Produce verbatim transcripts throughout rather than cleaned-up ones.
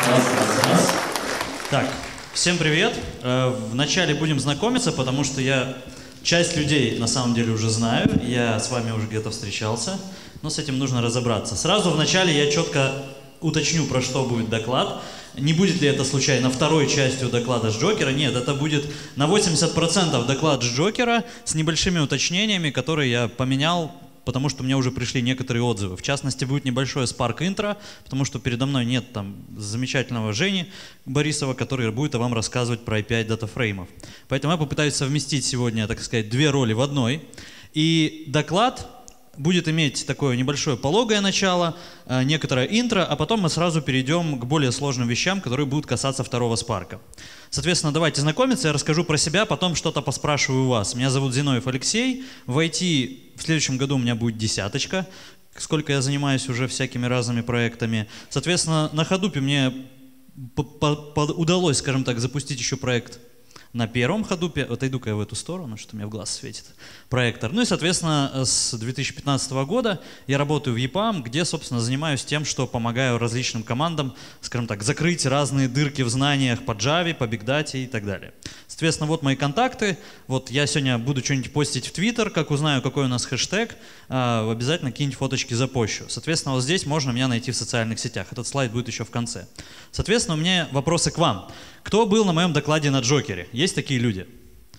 Раз, раз, раз. Так, всем привет. Вначале будем знакомиться, потому что я часть людей на самом деле уже знаю. Я с вами уже где-то встречался, но с этим нужно разобраться. Сразу вначале я четко уточню, про что будет доклад. Не будет ли это случайно второй частью доклада с Джокера? Нет, это будет на восемьдесят процентов доклад с Джокера с небольшими уточнениями, которые я поменял, потому что мне уже пришли некоторые отзывы. В частности, будет небольшое Spark интро, потому что передо мной нет там замечательного Жени Борисова, который будет вам рассказывать про эй пи ай датафреймов. Поэтому я попытаюсь совместить сегодня, так сказать, две роли в одной. И доклад будет иметь такое небольшое пологое начало, э, некоторое интро, а потом мы сразу перейдем к более сложным вещам, которые будут касаться второго спарка. Соответственно, давайте знакомиться, я расскажу про себя, потом что-то поспрашиваю у вас. Меня зовут Зиновьев Алексей, в ай ти в следующем году у меня будет десяточка, сколько я занимаюсь уже всякими разными проектами. Соответственно, на Hadoop мне удалось, скажем так, запустить еще проект на первом Hadoop. Отойду-ка я в эту сторону, что мне в глаз светит проектор. Ну и, соответственно, с две тысячи пятнадцатого года я работаю в ЕПАМ, где, собственно, занимаюсь тем, что помогаю различным командам, скажем так, закрыть разные дырки в знаниях по Java, по Big Data и так далее. Соответственно, вот мои контакты. Вот я сегодня буду что-нибудь постить в Twitter, как узнаю, какой у нас хэштег, обязательно какие-нибудь фоточки запощу. Соответственно, вот здесь можно меня найти в социальных сетях. Этот слайд будет еще в конце. Соответственно, у меня вопросы к вам. Кто был на моем докладе на Джокере? Есть такие люди?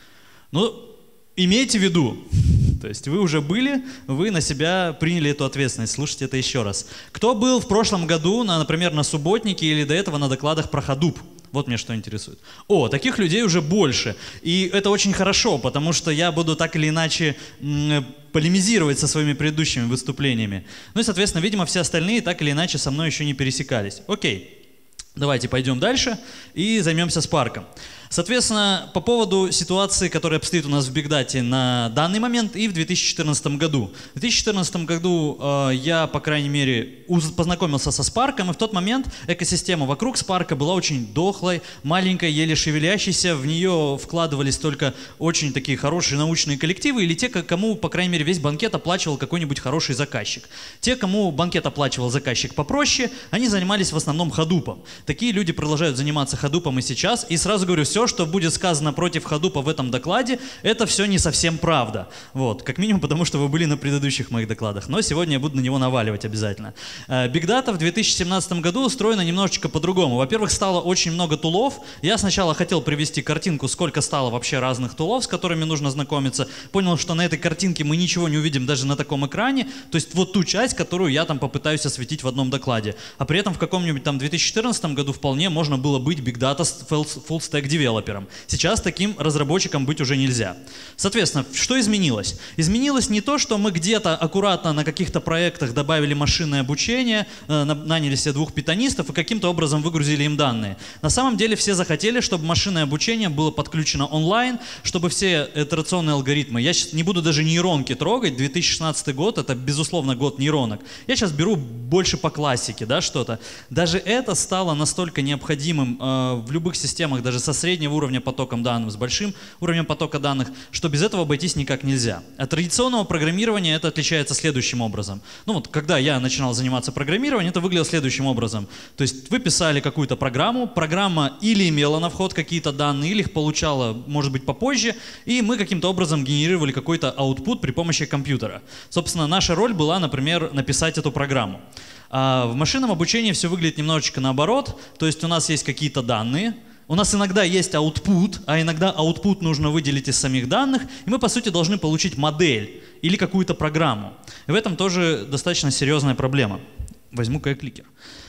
Ну, имейте в виду, то есть вы уже были, вы на себя приняли эту ответственность. Слушайте это еще раз. Кто был в прошлом году, на, например, на субботнике или до этого на докладах про Hadoop? Вот меня что интересует. О, таких людей уже больше. И это очень хорошо, потому что я буду так или иначе полемизировать со своими предыдущими выступлениями. Ну и, соответственно, видимо, все остальные так или иначе со мной еще не пересекались. Окей. Давайте пойдем дальше и займемся Spark. Соответственно, по поводу ситуации, которая обстоит у нас в Big Data на данный момент и в две тысячи четырнадцатом году. В две тысячи четырнадцатом году э, я, по крайней мере, познакомился со Spark, и в тот момент экосистема вокруг Spark была очень дохлой, маленькой, еле шевелящейся. В нее вкладывались только очень такие хорошие научные коллективы или те, кому, по крайней мере, весь банкет оплачивал какой-нибудь хороший заказчик. Те, кому банкет оплачивал заказчик попроще, они занимались в основном Hadoop. Такие люди продолжают заниматься Hadoop и сейчас. И сразу говорю, все, что будет сказано против Hadoop в этом докладе, это все не совсем правда. Вот. Как минимум, потому что вы были на предыдущих моих докладах. Но сегодня я буду на него наваливать обязательно. Big Data в две тысячи семнадцатом году устроена немножечко по-другому. Во-первых, стало очень много тулов. Я сначала хотел привести картинку, сколько стало вообще разных тулов, с которыми нужно знакомиться. Понял, что на этой картинке мы ничего не увидим даже на таком экране. То есть вот ту часть, которую я там попытаюсь осветить в одном докладе. А при этом в каком-нибудь там две тысячи четырнадцатом году вполне можно было быть Big Data Full Stack Developer. Сейчас таким разработчиком быть уже нельзя. Соответственно, что изменилось? Изменилось не то, что мы где-то аккуратно на каких-то проектах добавили машинное обучение, наняли себе двух питонистов и каким-то образом выгрузили им данные. На самом деле все захотели, чтобы машинное обучение было подключено онлайн, чтобы все итерационные алгоритмы, я сейчас не буду даже нейронки трогать, две тысячи шестнадцатый год это безусловно год нейронок. Я сейчас беру больше по классике, да, что-то. Даже это стало настолько необходимым э, в любых системах, даже со среднего уровня потоком данных, с большим уровнем потока данных, что без этого обойтись никак нельзя. От традиционного программирования это отличается следующим образом. Ну вот, когда я начинал заниматься программированием, это выглядело следующим образом. То есть вы писали какую-то программу, программа или имела на вход какие-то данные, или их получала, может быть, попозже, и мы каким-то образом генерировали какой-то output при помощи компьютера. Собственно, наша роль была, например, написать эту программу. А в машинном обучении все выглядит немножечко наоборот, то есть у нас есть какие-то данные, у нас иногда есть output, а иногда output нужно выделить из самих данных, и мы, по сути, должны получить модель или какую-то программу. И в этом тоже достаточно серьезная проблема. Возьму-ка я кликер.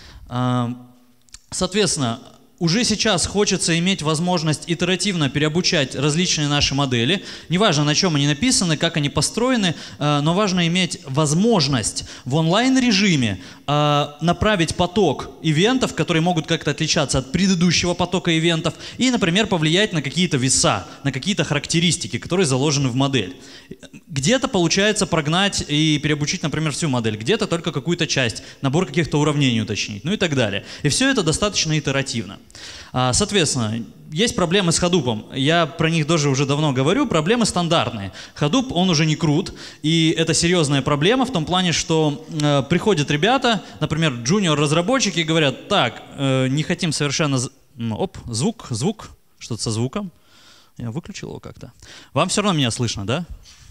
Соответственно, уже сейчас хочется иметь возможность итеративно переобучать различные наши модели. Неважно, на чем они написаны, как они построены, но важно иметь возможность в онлайн-режиме направить поток ивентов, которые могут как-то отличаться от предыдущего потока ивентов, и, например, повлиять на какие-то веса, на какие-то характеристики, которые заложены в модель. Где-то получается прогнать и переобучить, например, всю модель, где-то только какую-то часть, набор каких-то уравнений уточнить, ну и так далее. И все это достаточно итеративно. Соответственно, есть проблемы с Hadoop. Я про них тоже уже давно говорю. Проблемы стандартные. Hadoop, он уже не крут. И это серьезная проблема в том плане, что э, приходят ребята, например, джуниор-разработчики, и говорят, так, э, не хотим совершенно... Ну, оп, звук, звук, что-то со звуком. Я выключил его как-то. Вам все равно меня слышно, да?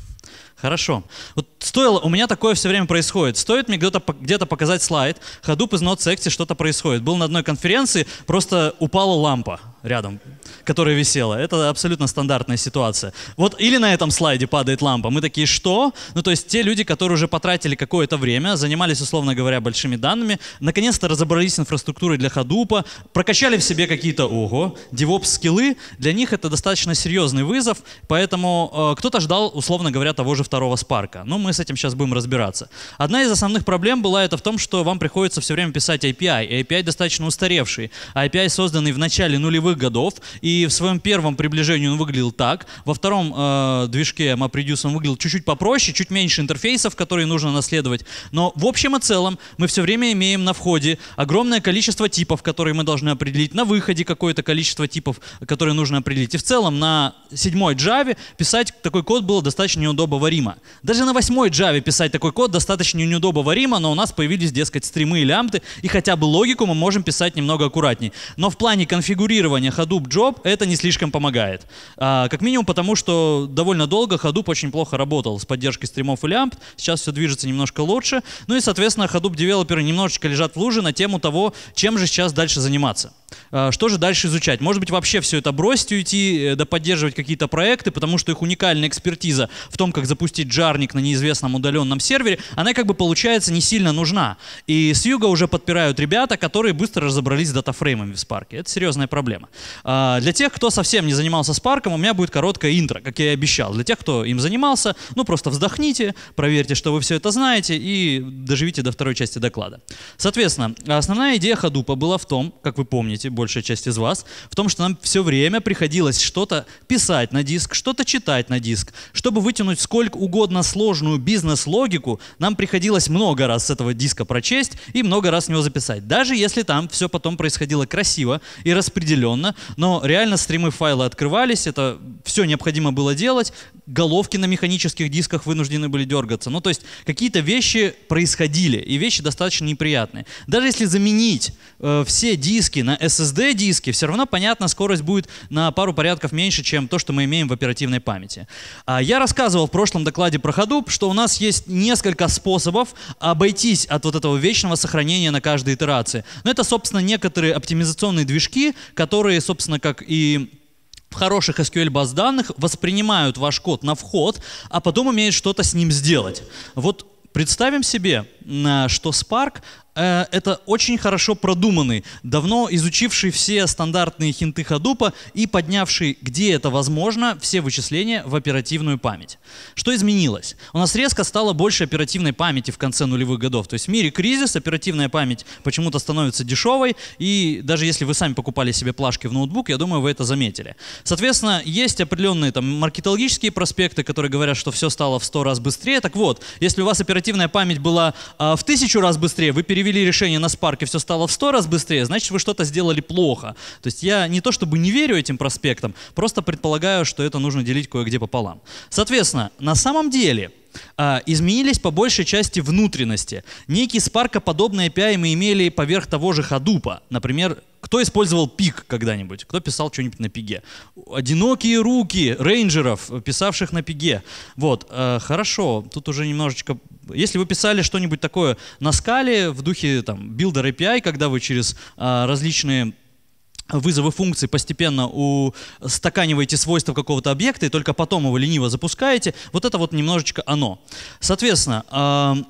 Хорошо. Вот стоило, у меня такое все время происходит. Стоит мне где-то где-то показать слайд, Hadoop is not sexy, что-то происходит. Был на одной конференции, просто упала лампа рядом, которая висела. Это абсолютно стандартная ситуация. Вот или на этом слайде падает лампа. Мы такие, что? Ну, то есть те люди, которые уже потратили какое-то время, занимались, условно говоря, большими данными, наконец-то разобрались с инфраструктурой для Hadoop, прокачали в себе какие-то, ого, DevOps-скиллы. Для них это достаточно серьезный вызов, поэтому э, кто-то ждал, условно говоря, того же второго Spark. Ну, мы с этим сейчас будем разбираться. Одна из основных проблем была это в том, что вам приходится все время писать эй пи ай. И эй пи ай достаточно устаревший. А эй пи ай, созданный в начале нулевых годов, и в своем первом приближении он выглядел так. Во втором э, движке MapReduce он выглядел чуть-чуть попроще, чуть меньше интерфейсов, которые нужно наследовать. Но в общем и целом мы все время имеем на входе огромное количество типов, которые мы должны определить, на выходе какое-то количество типов, которые нужно определить. И в целом на седьмой Java писать такой код было достаточно неудобоваримо. Даже на восьмой Java писать такой код достаточно неудобоваримо, но у нас появились, дескать, стримы и лямбды, и хотя бы логику мы можем писать немного аккуратнее. Но в плане конфигурирования Hadoop Job это не слишком помогает. А, как минимум потому, что довольно долго Hadoop очень плохо работал с поддержкой стримов и лямбд. Сейчас все движется немножко лучше. Ну и, соответственно, Hadoop-девелоперы немножечко лежат в луже на тему того, чем же сейчас дальше заниматься. А, что же дальше изучать? Может быть, вообще все это бросить, уйти, да поддерживать какие-то проекты, потому что их уникальная экспертиза в том, как запустить джарник на неизвестном удаленном сервере, она как бы получается не сильно нужна. И с юга уже подпирают ребята, которые быстро разобрались с датафреймами в Spark. Это серьезная проблема. А, для тех, кто совсем не занимался Spark, у меня будет короткое интро, как я и обещал. Для тех, кто им занимался, ну просто вздохните, проверьте, что вы все это знаете и доживите до второй части доклада. Соответственно, основная идея Hadoop была в том, как вы помните, большая часть из вас, в том, что нам все время приходилось что-то писать на диск, что-то читать на диск. Чтобы вытянуть сколько угодно сложную бизнес-логику, нам приходилось много раз с этого диска прочесть и много раз в него записать. Даже если там все потом происходило красиво и распределенно, но реально стримы файлы открывались, это все необходимо было делать, головки на механических дисках вынуждены были дергаться. Ну, то есть какие-то вещи происходили, и вещи достаточно неприятные. Даже если заменить э, все диски на эс эс ди-диски, все равно, понятно, скорость будет на пару порядков меньше, чем то, что мы имеем в оперативной памяти. А я рассказывал в прошлом докладе про Hadoop, что у нас есть несколько способов обойтись от вот этого вечного сохранения на каждой итерации. Но это, собственно, некоторые оптимизационные движки, которые, собственно, как и в хороших эс кью эль-баз данных воспринимают ваш код на вход, а потом умеют что-то с ним сделать. Вот представим себе, что Spark это очень хорошо продуманный, давно изучивший все стандартные хинты Hadoop и поднявший, где это возможно, все вычисления в оперативную память. Что изменилось? У нас резко стало больше оперативной памяти в конце нулевых годов. То есть в мире кризис, оперативная память почему-то становится дешевой, и даже если вы сами покупали себе плашки в ноутбук, я думаю, вы это заметили. Соответственно, есть определенные там маркетологические проспекты, которые говорят, что все стало в сто раз быстрее. Так вот, если у вас оперативная память была а, в тысячу раз быстрее, вы перевели решение на Spark и все стало в сто раз быстрее, значит, вы что-то сделали плохо. То есть я не то чтобы не верю этим проспектам, просто предполагаю, что это нужно делить кое-где пополам. Соответственно, на самом деле а, изменились по большей части внутренности. Некий Spark-подобный эй пи ай мы имели поверх того же Hadoop. Например, кто использовал пиг когда-нибудь? Кто писал что-нибудь на пиге? Одинокие руки рейнджеров, писавших на пиге. Вот, э, хорошо, тут уже немножечко... Если вы писали что-нибудь такое на скале, в духе там builder эй пи ай, когда вы через э, различные вызовы функций постепенно устаканиваете свойства какого-то объекта и только потом его лениво запускаете, вот это вот немножечко оно. Соответственно, э,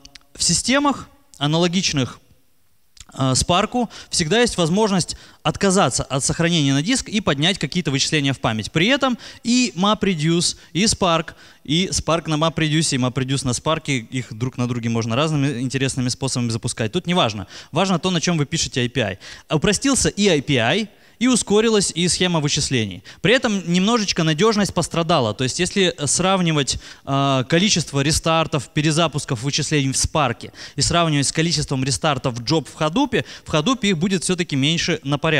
в системах аналогичных Spark всегда есть возможность отказаться от сохранения на диск и поднять какие-то вычисления в память. При этом и MapReduce, и Spark, и Spark на MapReduce, и MapReduce на Spark, их друг на друге можно разными интересными способами запускать. Тут не важно. Важно то, на чем вы пишете эй пи ай. Упростился и эй пи ай, и ускорилась и схема вычислений. При этом немножечко надежность пострадала. То есть если сравнивать э, количество рестартов, перезапусков вычислений в Spark и сравнивать с количеством рестартов job в Hadoop, в Hadoop их будет все-таки меньше на порядок.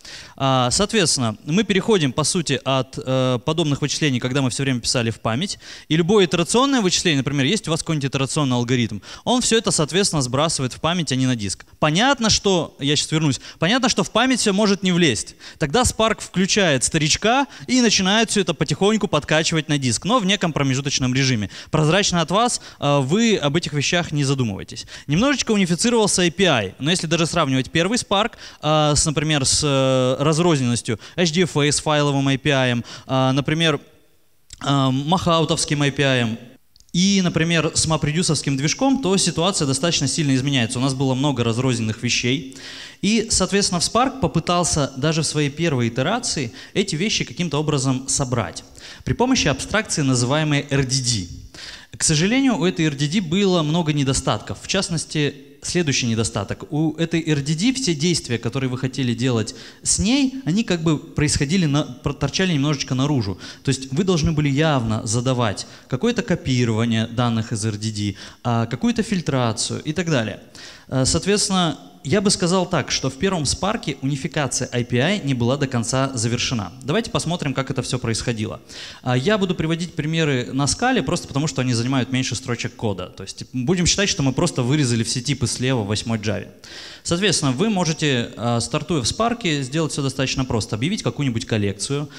Соответственно, мы переходим, по сути, от э, подобных вычислений, когда мы все время писали в память, и любое итерационное вычисление, например, есть у вас какой-нибудь итерационный алгоритм, он все это, соответственно, сбрасывает в память, а не на диск. Понятно, что, я сейчас вернусь, понятно, что в память все может не влезть. Тогда Spark включает старичка и начинает все это потихоньку подкачивать на диск, но в неком промежуточном режиме. Прозрачно от вас, э, вы об этих вещах не задумываетесь. Немножечко унифицировался эй пи ай, но если даже сравнивать первый Spark, э, с, например, с э, разрозненностью эйч ди эф эй с файловым эй пи ай, э, например, э, махаутовским эй пи ай, и, например, с MapReduce-овским движком, то ситуация достаточно сильно изменяется. У нас было много разрозненных вещей. И, соответственно, в Spark попытался даже в своей первой итерации эти вещи каким-то образом собрать при помощи абстракции, называемой эр ди ди. К сожалению, у этой эр ди ди было много недостатков. В частности, следующий недостаток. У этой эр ди ди все действия, которые вы хотели делать с ней, они как бы происходили, на, торчали немножечко наружу. То есть вы должны были явно задавать какое-то копирование данных из эр ди ди, какую-то фильтрацию и так далее. Соответственно, я бы сказал так, что в первом Spark унификация эй пи ай не была до конца завершена. Давайте посмотрим, как это все происходило. Я буду приводить примеры на скале, просто потому что они занимают меньше строчек кода. То есть будем считать, что мы просто вырезали все типы слева в восьмой Java. Соответственно, вы можете, стартуя в Spark, сделать все достаточно просто. Объявить какую-нибудь коллекцию.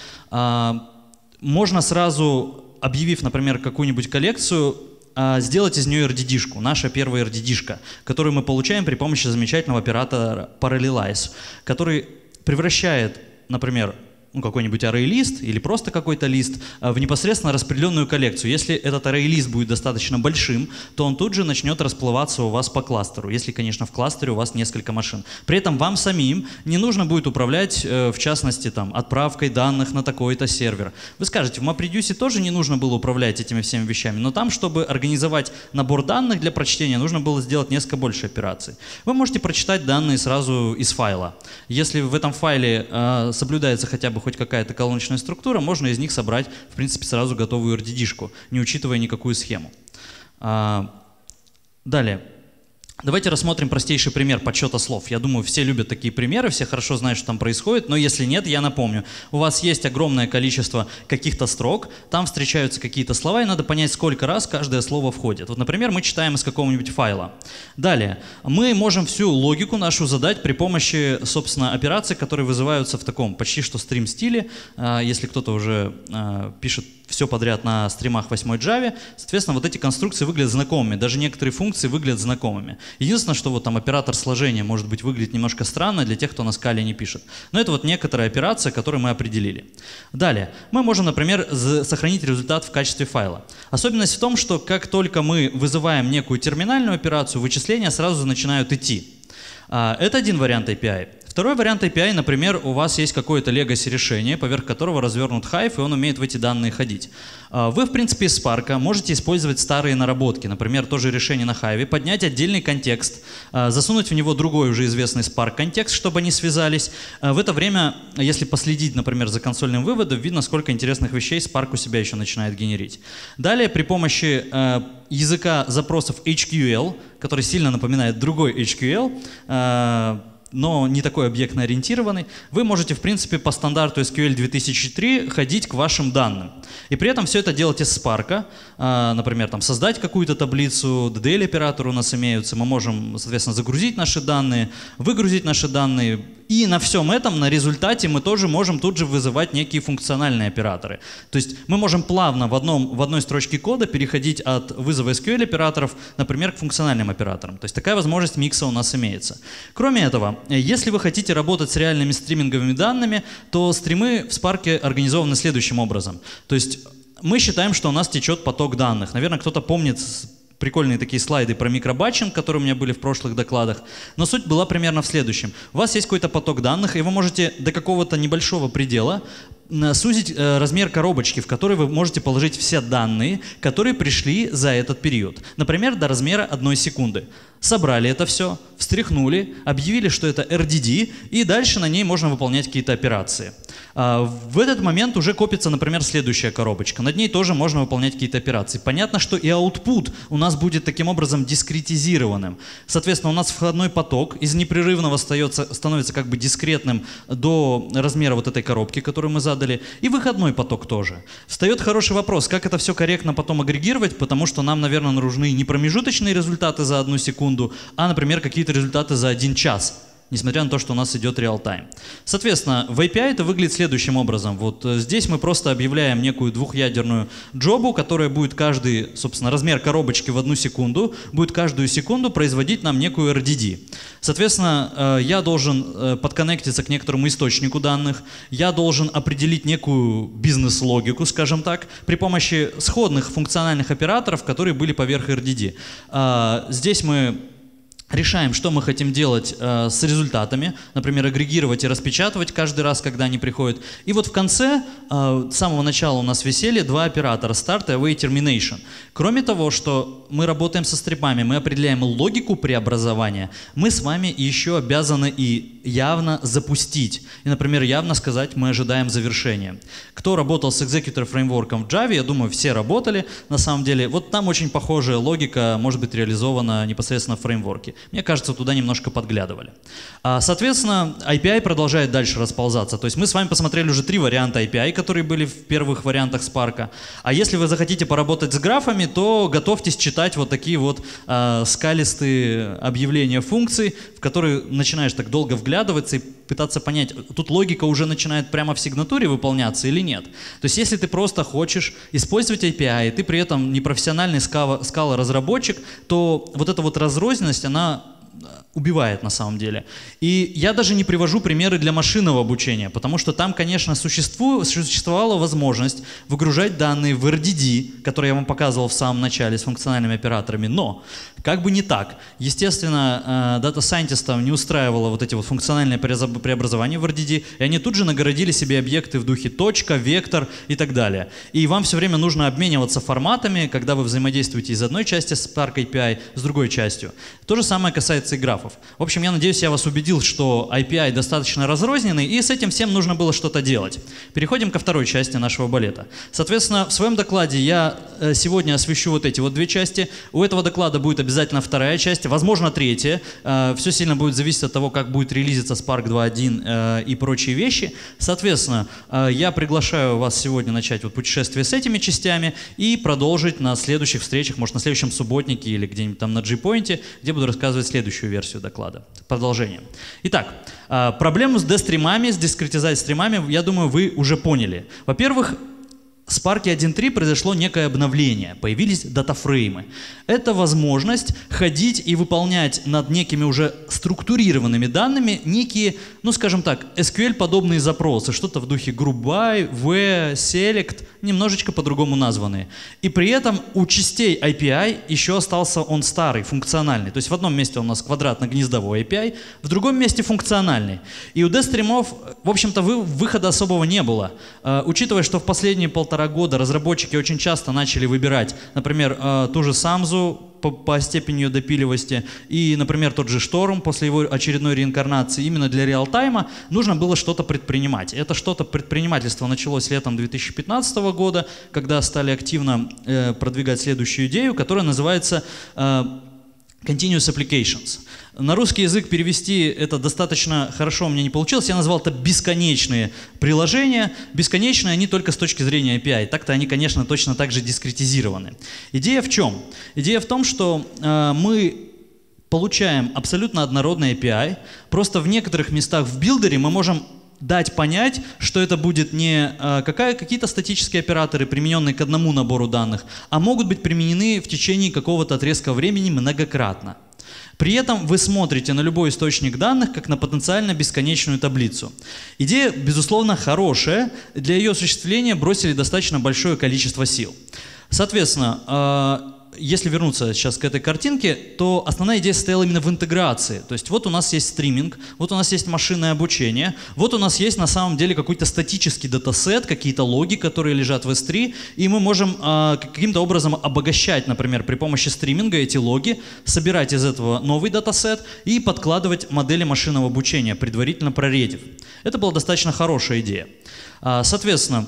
Можно сразу, объявив, например, какую-нибудь коллекцию, сделать из нее эр ди ди-шку, наша первая эр ди ди-шка, которую мы получаем при помощи замечательного оператора Parallelize, который превращает, например, ну, какой-нибудь array-лист или просто какой-то лист в непосредственно распределенную коллекцию. Если этот array-лист будет достаточно большим, то он тут же начнет расплываться у вас по кластеру, если, конечно, в кластере у вас несколько машин. При этом вам самим не нужно будет управлять, в частности, там, отправкой данных на такой-то сервер. Вы скажете, в MapReduce тоже не нужно было управлять этими всеми вещами, но там, чтобы организовать набор данных для прочтения, нужно было сделать несколько больше операций. Вы можете прочитать данные сразу из файла. Если в этом файле э, соблюдается хотя бы хоть какая-то колоночная структура, можно из них собрать, в принципе, сразу готовую эр ди ди-шку, не учитывая никакую схему. А, далее. Давайте рассмотрим простейший пример подсчета слов. Я думаю, все любят такие примеры, все хорошо знают, что там происходит, но если нет, я напомню. У вас есть огромное количество каких-то строк, там встречаются какие-то слова, и надо понять, сколько раз каждое слово входит. Вот, например, мы читаем из какого-нибудь файла. Далее, мы можем всю логику нашу задать при помощи, собственно, операций, которые вызываются в таком почти что стрим-стиле. Если кто-то уже пишет все подряд на стримах в восьмой Java, соответственно, вот эти конструкции выглядят знакомыми, даже некоторые функции выглядят знакомыми. Единственное, что вот там оператор сложения может быть выглядит немножко странно для тех, кто на скале не пишет. Но это вот некоторая операция, которую мы определили. Далее, мы можем, например, сохранить результат в качестве файла. Особенность в том, что как только мы вызываем некую терминальную операцию, вычисления сразу начинают идти. Это один вариант эй пи ай. Второй вариант эй пи ай, например, у вас есть какое-то legacy решение, поверх которого развернут Hive, и он умеет в эти данные ходить. Вы, в принципе, из Spark можете использовать старые наработки, например, тоже решение на Hive, поднять отдельный контекст, засунуть в него другой уже известный Spark контекст, чтобы они связались. В это время, если последить, например, за консольным выводом, видно, сколько интересных вещей Spark у себя еще начинает генерить. Далее, при помощи языка запросов эйч кью эл, который сильно напоминает другой эйч кью эл, но не такой объектно ориентированный, вы можете, в принципе, по стандарту эс кью эль две тысячи три ходить к вашим данным. И при этом все это делать из Spark. Например, там, создать какую-то таблицу, ди ди эл-операторы у нас имеются, мы можем, соответственно, загрузить наши данные, выгрузить наши данные. И на всем этом, на результате, мы тоже можем тут же вызывать некие функциональные операторы. То есть мы можем плавно в, одном, в одной строчке кода переходить от вызова эс кью эль-операторов, например, к функциональным операторам. То есть такая возможность микса у нас имеется. Кроме этого, если вы хотите работать с реальными стриминговыми данными, то стримы в Spark организованы следующим образом. То есть мы считаем, что у нас течет поток данных. Наверное, кто-то помнит прикольные такие слайды про микробатчинг, которые у меня были в прошлых докладах. Но суть была примерно в следующем. У вас есть какой-то поток данных, и вы можете до какого-то небольшого предела сузить э, размер коробочки, в которой вы можете положить все данные, которые пришли за этот период. Например, до размера одной секунды. Собрали это все, встряхнули, объявили, что это эр ди ди, и дальше на ней можно выполнять какие-то операции. В этот момент уже копится, например, следующая коробочка. Над ней тоже можно выполнять какие-то операции. Понятно, что и output у нас будет таким образом дискретизированным. Соответственно, у нас входной поток из непрерывного остается, становится как бы дискретным до размера вот этой коробки, которую мы задали, и выходной поток тоже. Встает хороший вопрос, как это все корректно потом агрегировать, потому что нам, наверное, нужны не промежуточные результаты за одну секунду, а, например, какие-то результаты за один час. Несмотря на то, что у нас идет реал-тайм. Соответственно, в эй пи ай это выглядит следующим образом. Вот здесь мы просто объявляем некую двухъядерную джобу, которая будет каждый, собственно, размер коробочки в одну секунду, будет каждую секунду производить нам некую эр ди ди. Соответственно, я должен подконнектиться к некоторому источнику данных, я должен определить некую бизнес-логику, скажем так, при помощи сходных функциональных операторов, которые были поверх эр ди ди. Здесь мы решаем, что мы хотим делать э, с результатами, например, агрегировать и распечатывать каждый раз, когда они приходят. И вот в конце, э, с самого начала у нас висели два оператора, Start и Await Termination. Кроме того, что мы работаем со стримами, мы определяем логику преобразования, мы с вами еще обязаны и явно запустить. И, например, явно сказать, мы ожидаем завершения. Кто работал с Executor фреймворком в Java, я думаю, все работали. На самом деле, вот там очень похожая логика может быть реализована непосредственно в фреймворке. Мне кажется, туда немножко подглядывали. Соответственно, эй пи ай продолжает дальше расползаться. То есть мы с вами посмотрели уже три варианта эй пи ай, которые были в первых вариантах Spark. А если вы захотите поработать с графами, то готовьтесь читать вот такие вот э, скалистые объявления функций, в которые начинаешь так долго вглядываться и пытаться понять, тут логика уже начинает прямо в сигнатуре выполняться или нет. То есть если ты просто хочешь использовать эй пи ай, и ты при этом не профессиональный скала-разработчик, то вот эта вот разрозненность, она убивает на самом деле. И я даже не привожу примеры для машинного обучения, потому что там, конечно, существовала возможность выгружать данные в эр ди ди, которые я вам показывал в самом начале с функциональными операторами, но как бы не так. Естественно, дата-сайентистам не устраивало вот эти вот функциональные преобразования в эр ди ди, и они тут же нагородили себе объекты в духе точка, вектор и так далее. И вам все время нужно обмениваться форматами, когда вы взаимодействуете из одной части Spark эй пи ай с другой частью. То же самое касается и графов. В общем, я надеюсь, я вас убедил, что эй пи ай достаточно разрозненный, и с этим всем нужно было что-то делать. Переходим ко второй части нашего балета. Соответственно, в своем докладе я сегодня освещу вот эти вот две части. У этого доклада будет обязательно вторая часть, возможно, третья. Все сильно будет зависеть от того, как будет релизиться Spark два точка один и прочие вещи. Соответственно, я приглашаю вас сегодня начать вот путешествие с этими частями и продолжить на следующих встречах, может, на следующем субботнике или где-нибудь там на джи-пойнте, где буду рассказывать следующую версию доклада. Продолжение. Итак, проблему с D-стримами, с дискретизацией стримами, я думаю, вы уже поняли. Во-первых, в Spark один точка три произошло некое обновление, появились датафреймы. Это возможность ходить и выполнять над некими уже структурированными данными некие, ну скажем так, эс кью эль-подобные запросы, что-то в духе group by, v, select, немножечко по-другому названные. И при этом у частей эй пи ай еще остался он старый, функциональный. То есть в одном месте у нас квадратно-гнездовой эй пи ай, в другом месте функциональный. И у D-стримов, в общем-то, выхода особого не было. Uh, учитывая, что в последние полтора года разработчики очень часто начали выбирать, например, uh, ту же Самзу по, по степени ее допиливости и, например, тот же Шторм после его очередной реинкарнации, именно для реал-тайма нужно было что-то предпринимать. Это что-то предпринимательство началось летом две тысячи пятнадцатого года, когда стали активно э, продвигать следующую идею, которая называется э, Continuous Applications. На русский язык перевести это достаточно хорошо у меня не получилось. Я назвал это бесконечные приложения. Бесконечные они только с точки зрения эй пи ай. Так-то они, конечно, точно так же дискретизированы. Идея в чем? Идея в том, что э, мы получаем абсолютно однородный эй пи ай. Просто в некоторых местах в билдере мы можем дать понять, что это будет не э, какие-то статические операторы, примененные к одному набору данных, а могут быть применены в течение какого-то отрезка времени многократно. При этом вы смотрите на любой источник данных как на потенциально бесконечную таблицу. Идея, безусловно, хорошая. Для ее осуществления бросили достаточно большое количество сил. Соответственно, если вернуться сейчас к этой картинке, то основная идея состояла именно в интеграции. То есть вот у нас есть стриминг, вот у нас есть машинное обучение, вот у нас есть на самом деле какой-то статический датасет, какие-то логи, которые лежат в эс три, и мы можем э, каким-то образом обогащать, например, при помощи стриминга эти логи, собирать из этого новый датасет и подкладывать модели машинного обучения, предварительно проредив. Это была достаточно хорошая идея. А, соответственно,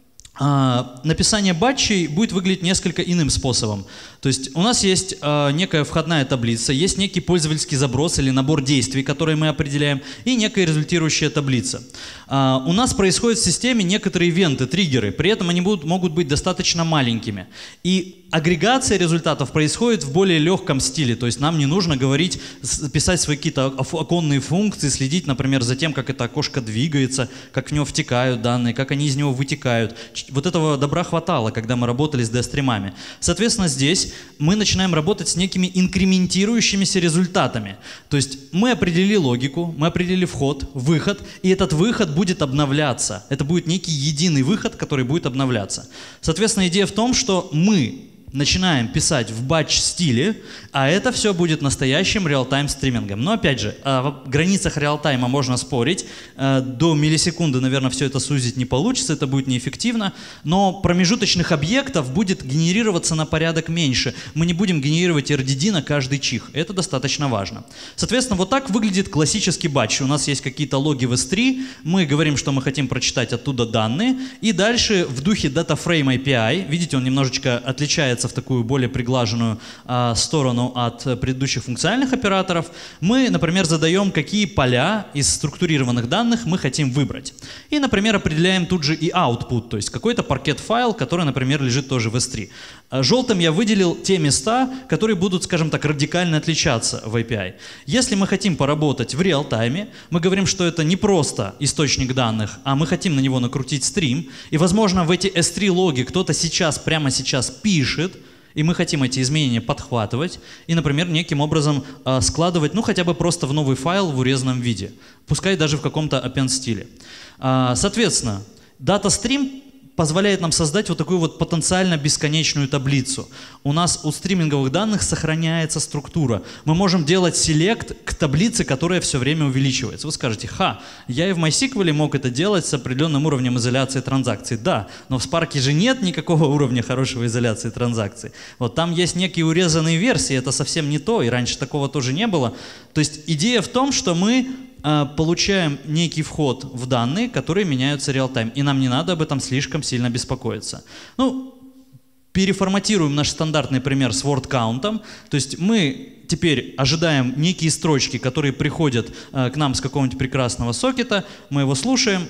написание батчей будет выглядеть несколько иным способом. То есть у нас есть э, некая входная таблица, есть некий пользовательский заброс или набор действий, которые мы определяем, и некая результирующая таблица. Э, у нас происходят в системе некоторые ивенты, триггеры, при этом они будут, могут быть достаточно маленькими. И агрегация результатов происходит в более легком стиле, то есть нам не нужно говорить, писать свои какие-то оконные функции, следить, например, за тем, как это окошко двигается, как в него втекают данные, как они из него вытекают. Вот этого добра хватало, когда мы работали с ди-стримами. Соответственно, здесь мы начинаем работать с некими инкрементирующимися результатами. То есть мы определили логику, мы определили вход, выход, и этот выход будет обновляться. Это будет некий единый выход, который будет обновляться. Соответственно, идея в том, что мы начинаем писать в батч-стиле, а это все будет настоящим реал-тайм стримингом. Но опять же, в границах реал-тайма можно спорить. До миллисекунды, наверное, все это сузить не получится, это будет неэффективно. Но промежуточных объектов будет генерироваться на порядок меньше. Мы не будем генерировать эр ди ди на каждый чих. Это достаточно важно. Соответственно, вот так выглядит классический батч. У нас есть какие-то логи в эс три, мы говорим, что мы хотим прочитать оттуда данные, и дальше в духе DataFrame эй пи ай, видите, он немножечко отличается в такую более приглаженную а, сторону от предыдущих функциональных операторов, мы, например, задаем, какие поля из структурированных данных мы хотим выбрать. И, например, определяем тут же и output, то есть какой-то паркет-файл, который, например, лежит тоже в эс три. Желтым я выделил те места, которые будут, скажем так, радикально отличаться в эй пи ай. Если мы хотим поработать в реал-тайме, мы говорим, что это не просто источник данных, а мы хотим на него накрутить стрим, и, возможно, в эти эс три логи кто-то сейчас, прямо сейчас пишет, и мы хотим эти изменения подхватывать и, например, неким образом э, складывать, ну, хотя бы просто в новый файл в урезанном виде, пускай даже в каком-то append-стиле. Э, соответственно, DataStream позволяет нам создать вот такую вот потенциально бесконечную таблицу. У нас у стриминговых данных сохраняется структура. Мы можем делать селект к таблице, которая все время увеличивается. Вы скажете, ха, я и в MySQL мог это делать с определенным уровнем изоляции транзакций. Да, но в Spark же нет никакого уровня хорошего изоляции транзакций. Вот там есть некие урезанные версии, это совсем не то, и раньше такого тоже не было. То есть идея в том, что мы получаем некий вход в данные, которые меняются реал-тайм, и нам не надо об этом слишком сильно беспокоиться. Ну, переформатируем наш стандартный пример с word count, то есть мы теперь ожидаем некие строчки, которые приходят к нам с какого-нибудь прекрасного сокета, мы его слушаем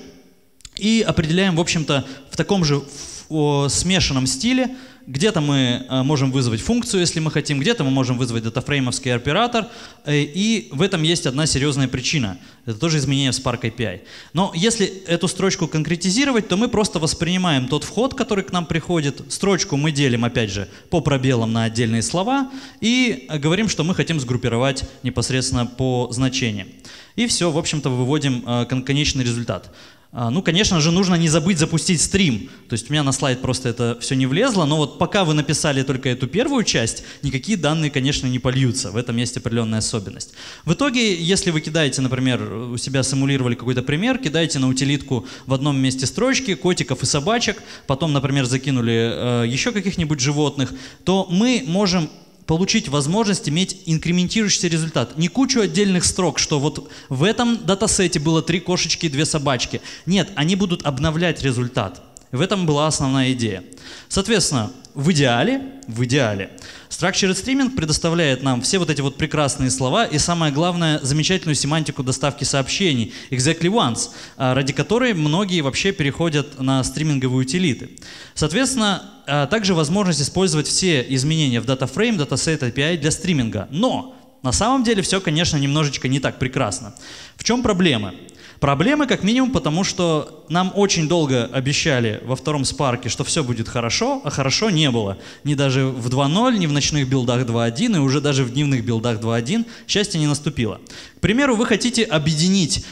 и определяем, в общем-то, в таком же смешанном стиле. Где-то мы э, можем вызвать функцию, если мы хотим, где-то мы можем вызвать датафреймовский оператор, э, и в этом есть одна серьезная причина. Это тоже изменение в Spark эй пи ай. Но если эту строчку конкретизировать, то мы просто воспринимаем тот вход, который к нам приходит. Строчку мы делим, опять же, по пробелам на отдельные слова и говорим, что мы хотим сгруппировать непосредственно по значениям. И все, в общем-то, выводим э, конечный результат. Ну, конечно же, нужно не забыть запустить стрим. То есть у меня на слайд просто это все не влезло, но вот пока вы написали только эту первую часть, никакие данные, конечно, не польются. В этом есть определенная особенность. В итоге, если вы кидаете, например, у себя симулировали какой-то пример, кидаете на утилитку в одном месте строчки, котиков и собачек, потом, например, закинули э, еще каких-нибудь животных, то мы можем получить возможность иметь инкрементирующийся результат. Не кучу отдельных строк, что вот в этом датасете было три кошечки и две собачки. Нет, они будут обновлять результат. В этом была основная идея. Соответственно, в идеале, в идеале, Structured Streaming предоставляет нам все вот эти вот прекрасные слова и, самое главное, замечательную семантику доставки сообщений, exactly once, ради которой многие вообще переходят на стриминговые утилиты. Соответственно, также возможность использовать все изменения в DataFrame, DataSet эй пи ай для стриминга. Но на самом деле все, конечно, немножечко не так прекрасно. В чем проблемы? Проблемы, как минимум, потому что нам очень долго обещали во втором Spark, что все будет хорошо, а хорошо не было. Ни даже в два ноль, ни в ночных билдах два один, и уже даже в дневных билдах два один счастье не наступило. К примеру, вы хотите объединить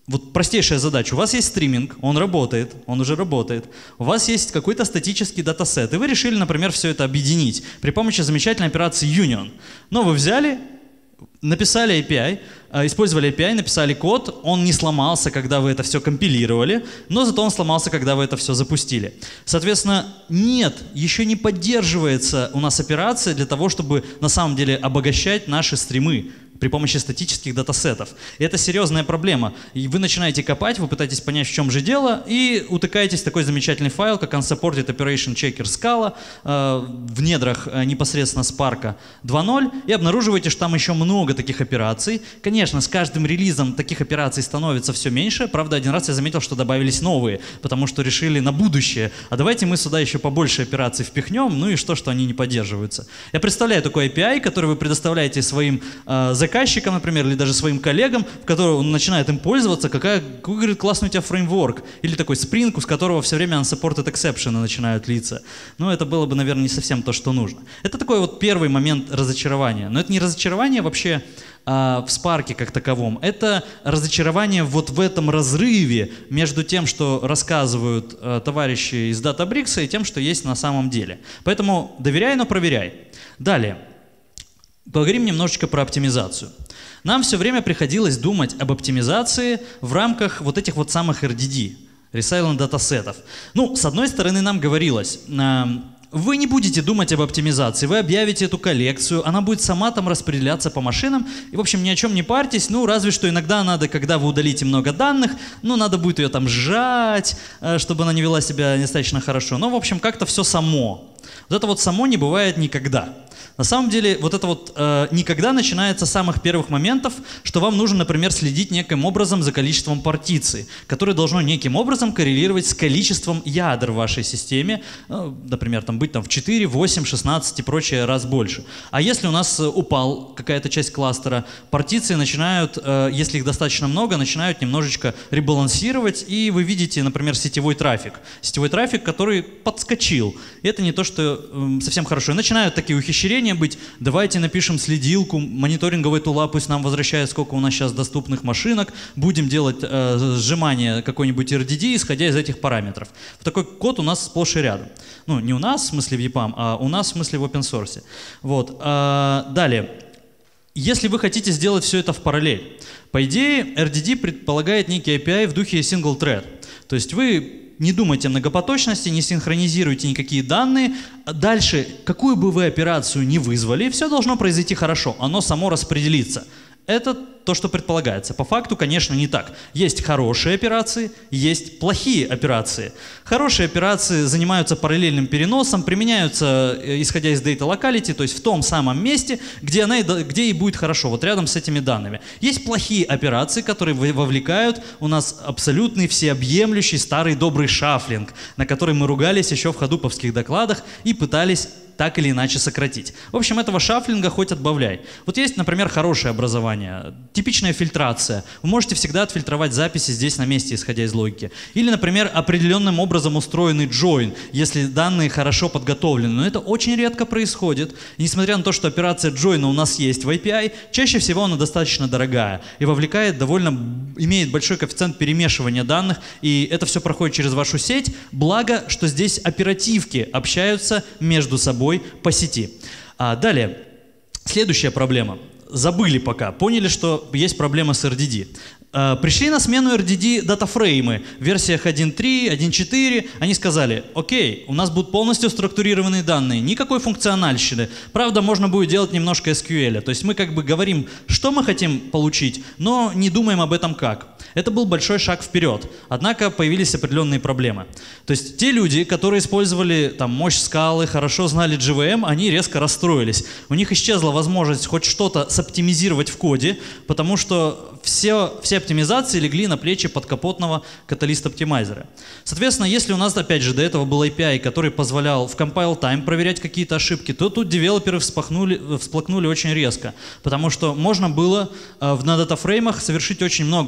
вот простейшая задача. У вас есть стриминг, он работает, он уже работает. У вас есть какой-то статический датасет, и вы решили, например, все это объединить при помощи замечательной операции Union. Но вы взяли, написали эй пи ай, использовали эй пи ай, написали код, он не сломался, когда вы это все компилировали, но зато он сломался, когда вы это все запустили. Соответственно, нет, еще не поддерживается у нас операция для того, чтобы на самом деле обогащать наши стримы при помощи статических датасетов. И это серьезная проблема. И вы начинаете копать, вы пытаетесь понять, в чем же дело, и утыкаетесь в такой замечательный файл, как unsupported operation checker Scala э, в недрах э, непосредственно Spark два ноль, и обнаруживаете, что там еще много таких операций. Конечно, с каждым релизом таких операций становится все меньше. Правда, один раз я заметил, что добавились новые, потому что решили на будущее, а давайте мы сюда еще побольше операций впихнем, ну и что, что они не поддерживаются. Я представляю такой эй пи ай, который вы предоставляете своим э, заказчикам, например, или даже своим коллегам, в которого он начинает им пользоваться, какая, какой, говорит, классный у тебя фреймворк, или такой Spring, у которого все время unsupported exception начинают литься. Но это было бы, наверное, не совсем то, что нужно. Это такой вот первый момент разочарования. Но это не разочарование вообще а, в Spark как таковом, это разочарование вот в этом разрыве между тем, что рассказывают а, товарищи из Databricks, и тем, что есть на самом деле. Поэтому доверяй, но проверяй. Далее. Поговорим немножечко про оптимизацию. Нам все время приходилось думать об оптимизации в рамках вот этих вот самых эр ди ди, Resilient датасетов. Ну, с одной стороны, нам говорилось, э, вы не будете думать об оптимизации, вы объявите эту коллекцию, она будет сама там распределяться по машинам, и, в общем, ни о чем не парьтесь, ну, разве что иногда надо, когда вы удалите много данных, ну, надо будет ее там сжать, э, чтобы она не вела себя достаточно хорошо. Но, в общем, как-то все само. Вот это вот само не бывает никогда. На самом деле, вот это вот э, никогда начинается с самых первых моментов, что вам нужно, например, следить неким образом за количеством партиций, которое должно неким образом коррелировать с количеством ядер в вашей системе, э, например, там быть там в четыре, восемь, шестнадцать и прочее раз больше. А если у нас упал какая-то часть кластера, партиции начинают, э, если их достаточно много, начинают немножечко ребалансировать, и вы видите, например, сетевой трафик. Сетевой трафик, который подскочил. И это не то, что э, совсем хорошо. И начинают такие ухищрения быть, давайте напишем следилку, мониторинговый тула пусть нам возвращает, сколько у нас сейчас доступных машинок, будем делать э, сжимание какой-нибудь эр ди ди, исходя из этих параметров. Такой код у нас сплошь и рядом. Ну, не у нас, в смысле в епам, а у нас, в смысле в open source. Вот. А, далее. Если вы хотите сделать все это в параллель, по идее, эр ди ди предполагает некий эй пи ай в духе single thread. То есть вы не думайте о многопоточности, не синхронизируйте никакие данные. Дальше, какую бы вы операцию ни вызвали, все должно произойти хорошо, оно само распределится. Это то, что предполагается. По факту, конечно, не так. Есть хорошие операции, есть плохие операции. Хорошие операции занимаются параллельным переносом, применяются, исходя из data locality, то есть в том самом месте, где, она, где и будет хорошо, вот рядом с этими данными. Есть плохие операции, которые вовлекают у нас абсолютный всеобъемлющий старый добрый шафлинг, на который мы ругались еще в ходуповских докладах и пытались так или иначе сократить. В общем, этого шафлинга хоть отбавляй. Вот есть, например, хорошее образование, типичная фильтрация. Вы можете всегда отфильтровать записи здесь на месте, исходя из логики. Или, например, определенным образом устроенный join, если данные хорошо подготовлены. Но это очень редко происходит. И несмотря на то, что операция join у нас есть в эй пи ай, чаще всего она достаточно дорогая и вовлекает довольно, имеет большой коэффициент перемешивания данных, и это все проходит через вашу сеть. Благо, что здесь оперативки общаются между собой по сети. А далее, следующая проблема. Забыли пока, поняли, что есть проблема с эр ди ди. А, пришли на смену эр ди ди датафреймы в версиях один три, один четыре. Они сказали, окей, у нас будут полностью структурированные данные, никакой функциональщины. Правда, можно будет делать немножко эс кью эль. То есть мы как бы говорим, что мы хотим получить, но не думаем об этом как. Это был большой шаг вперед, однако появились определенные проблемы. То есть те люди, которые использовали там, мощь скалы, хорошо знали джи ви эм, они резко расстроились. У них исчезла возможность хоть что-то соптимизировать в коде, потому что все, все оптимизации легли на плечи подкапотного каталист-оптимайзера. Соответственно, если у нас, опять же, до этого был эй пи ай, который позволял в compile time проверять какие-то ошибки, то тут девелоперы всплакнули, всплакнули очень резко, потому что можно было э, на датафреймах совершить очень много ошибок,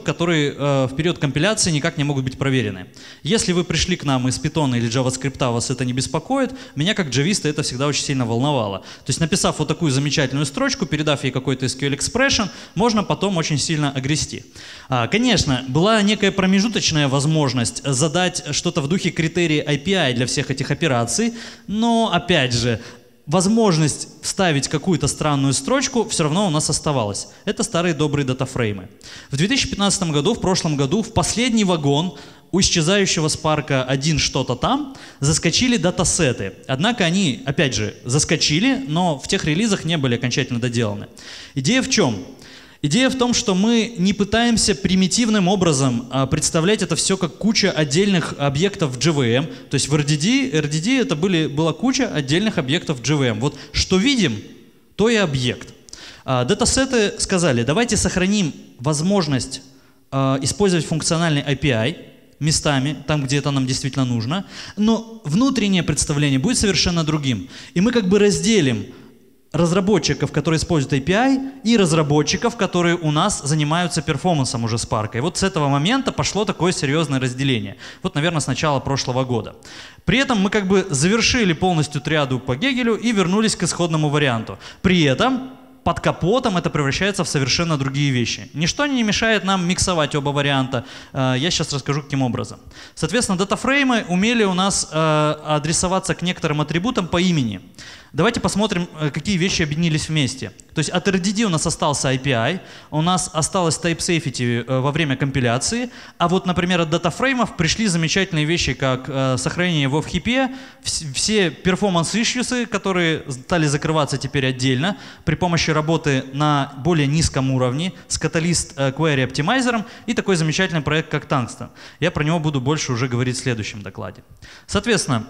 движок, которые э, в период компиляции никак не могут быть проверены. Если вы пришли к нам из Python или JavaScript, вас это не беспокоит, меня как джависта это всегда очень сильно волновало. То есть написав вот такую замечательную строчку, передав ей какой-то эс кью эль-экспрессион, можно потом очень сильно огрести. А, конечно, была некая промежуточная возможность задать что-то в духе критерий эй пи ай для всех этих операций, но опять же, возможность вставить какую-то странную строчку все равно у нас оставалась. Это старые добрые датафреймы. В две тысячи пятнадцатом году, в прошлом году, в последний вагон у исчезающего Spark один что-то там заскочили датасеты. Однако они, опять же, заскочили, но в тех релизах не были окончательно доделаны. Идея в чем? Идея в том, что мы не пытаемся примитивным образом а, представлять это все как куча отдельных объектов в джей ви эм. То есть в эр ди ди, эр ди ди это были, была куча отдельных объектов в джей ви эм. Вот что видим, то и объект. А, датасеты сказали, давайте сохраним возможность а, использовать функциональный эй пи ай местами, там, где это нам действительно нужно, но внутреннее представление будет совершенно другим. И мы как бы разделим разработчиков, которые используют эй пи ай, и разработчиков, которые у нас занимаются перформансом уже Spark. И вот с этого момента пошло такое серьезное разделение. Вот, наверное, с начала прошлого года. При этом мы как бы завершили полностью триаду по Гегелю и вернулись к исходному варианту. При этом под капотом это превращается в совершенно другие вещи. Ничто не мешает нам миксовать оба варианта. Я сейчас расскажу, каким образом. Соответственно, датафреймы умели у нас адресоваться к некоторым атрибутам по имени. Давайте посмотрим, какие вещи объединились вместе. То есть от эр ди ди у нас остался эй пи ай, у нас осталось type safety во время компиляции, а вот, например, от датафреймов пришли замечательные вещи, как сохранение в хипе, все performance issues, которые стали закрываться теперь отдельно при помощи работы на более низком уровне с Catalyst Query Optimizer и такой замечательный проект, как Tungsten. Я про него буду больше уже говорить в следующем докладе. Соответственно,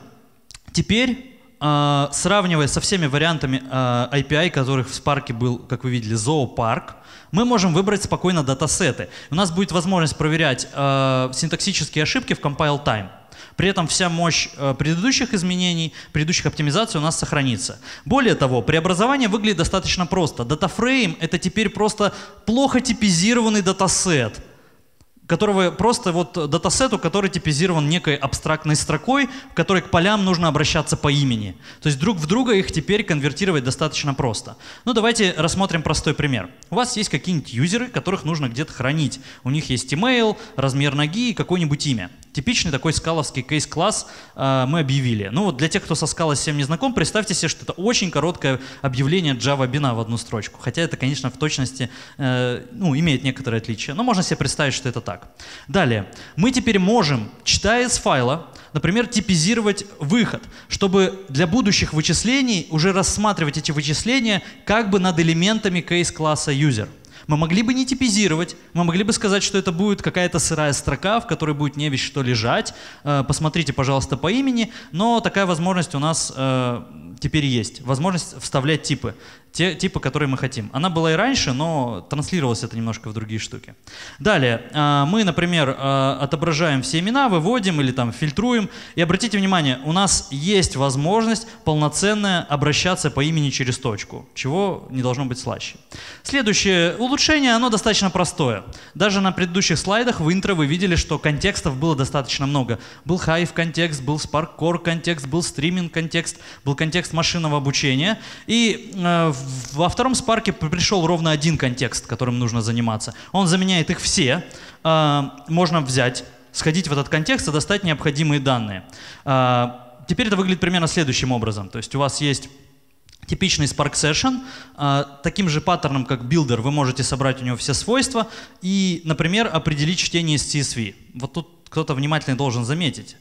теперь Uh, сравнивая со всеми вариантами uh, эй пи ай, которых в Spark был, как вы видели, зоопарк, мы можем выбрать спокойно датасеты. У нас будет возможность проверять uh, синтаксические ошибки в compile time. При этом вся мощь uh, предыдущих изменений, предыдущих оптимизаций у нас сохранится. Более того, преобразование выглядит достаточно просто. Датафрейм — это теперь просто плохо типизированный датасет, которого просто вот датасету, который типизирован некой абстрактной строкой, в которой к полям нужно обращаться по имени. То есть друг в друга их теперь конвертировать достаточно просто. Ну давайте рассмотрим простой пример. У вас есть какие-нибудь юзеры, которых нужно где-то хранить. У них есть email, размер ноги и какое-нибудь имя. Типичный такой скаловский кейс-класс э, мы объявили. Ну вот для тех, кто со скалой совсем не знаком, представьте себе, что это очень короткое объявление Java бина в одну строчку. Хотя это, конечно, в точности э, ну, имеет некоторые отличия. Но можно себе представить, что это так. Далее. Мы теперь можем, читая из файла, например, типизировать выход, чтобы для будущих вычислений уже рассматривать эти вычисления как бы над элементами кейс-класса user. Мы могли бы не типизировать, мы могли бы сказать, что это будет какая-то сырая строка, в которой будет не весь что лежать. Посмотрите, пожалуйста, по имени, но такая возможность у нас э, теперь есть. Возможность вставлять типы, те типы, которые мы хотим. Она была и раньше, но транслировалось это немножко в другие штуки. Далее, э, мы, например, э, отображаем все имена, выводим или там фильтруем. И обратите внимание, у нас есть возможность полноценная обращаться по имени через точку, чего не должно быть слаще. Следующее улучшение, оно достаточно простое. Даже на предыдущих слайдах в интро вы видели, что контекстов было достаточно много. Был Hive контекст, был Spark Core контекст, был стриминг контекст, был контекст машинного обучения. И э, во втором Spark пришел ровно один контекст, которым нужно заниматься. Он заменяет их все. Э, можно взять, сходить в этот контекст и достать необходимые данные. Э, теперь это выглядит примерно следующим образом. То есть у вас есть типичный Spark Session. А, таким же паттерном, как Builder, вы можете собрать у него все свойства и, например, определить чтение из си эс ви. Вот тут кто-то внимательно должен заметить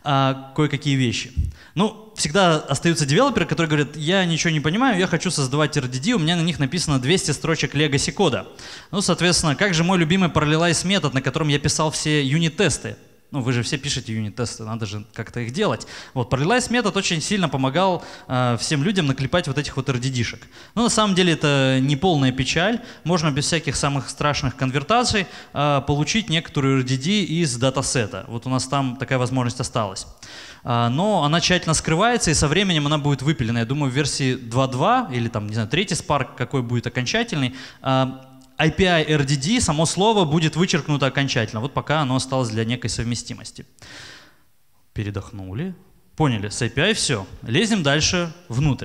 а, кое-какие вещи. Ну, всегда остаются девелоперы, которые говорят, я ничего не понимаю, я хочу создавать эр ди ди, у меня на них написано двести строчек legacy кода. Ну, соответственно, как же мой любимый Parallelize метод, на котором я писал все юнит-тесты? Ну, вы же все пишете юнит-тесты, надо же как-то их делать. Вот, Parallelize метод очень сильно помогал э, всем людям наклепать вот этих вот эр ди ди-шек. Но на самом деле это не полная печаль. Можно без всяких самых страшных конвертаций э, получить некоторую эр ди ди из датасета. Вот у нас там такая возможность осталась. Э, но она тщательно скрывается, и со временем она будет выпилена. Я думаю, в версии два точка два или там, не знаю, третий Spark, какой будет окончательный, э, эй пи ай эр ди ди, само слово, будет вычеркнуто окончательно. Вот пока оно осталось для некой совместимости. Передохнули. Поняли, с эй пи ай все. Лезем дальше внутрь.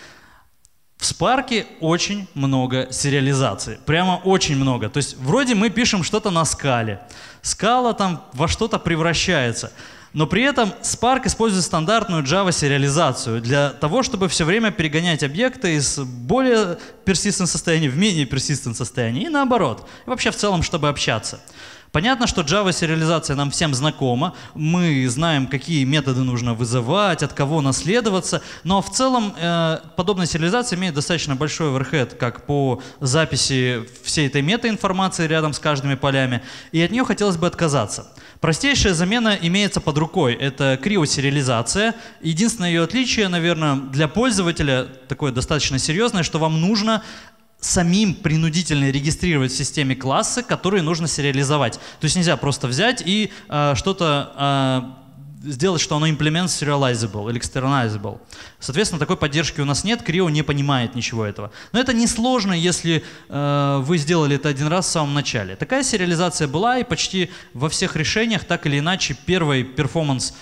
В Spark очень много сериализации, прямо очень много. То есть вроде мы пишем что-то на скале, скала там во что-то превращается, но при этом Spark использует стандартную Java-сериализацию для того, чтобы все время перегонять объекты из более persistent состояния в менее persistent состояние и наоборот. И вообще в целом, чтобы общаться. Понятно, что Java-сериализация нам всем знакома, мы знаем, какие методы нужно вызывать, от кого наследоваться, но в целом э, подобная сериализация имеет достаточно большой оверхед, как по записи всей этой метаинформации рядом с каждыми полями, и от нее хотелось бы отказаться. Простейшая замена имеется под рукой, это криосериализация. Единственное ее отличие, наверное, для пользователя, такое достаточно серьезное, что вам нужно самим принудительно регистрировать в системе классы, которые нужно сериализовать. То есть нельзя просто взять и э, что-то э, сделать, что оно implement serializable или externalizable. Соответственно, такой поддержки у нас нет, Creo не понимает ничего этого. Но это несложно, если э, вы сделали это один раз в самом начале. Такая сериализация была, и почти во всех решениях, так или иначе, первый перформанс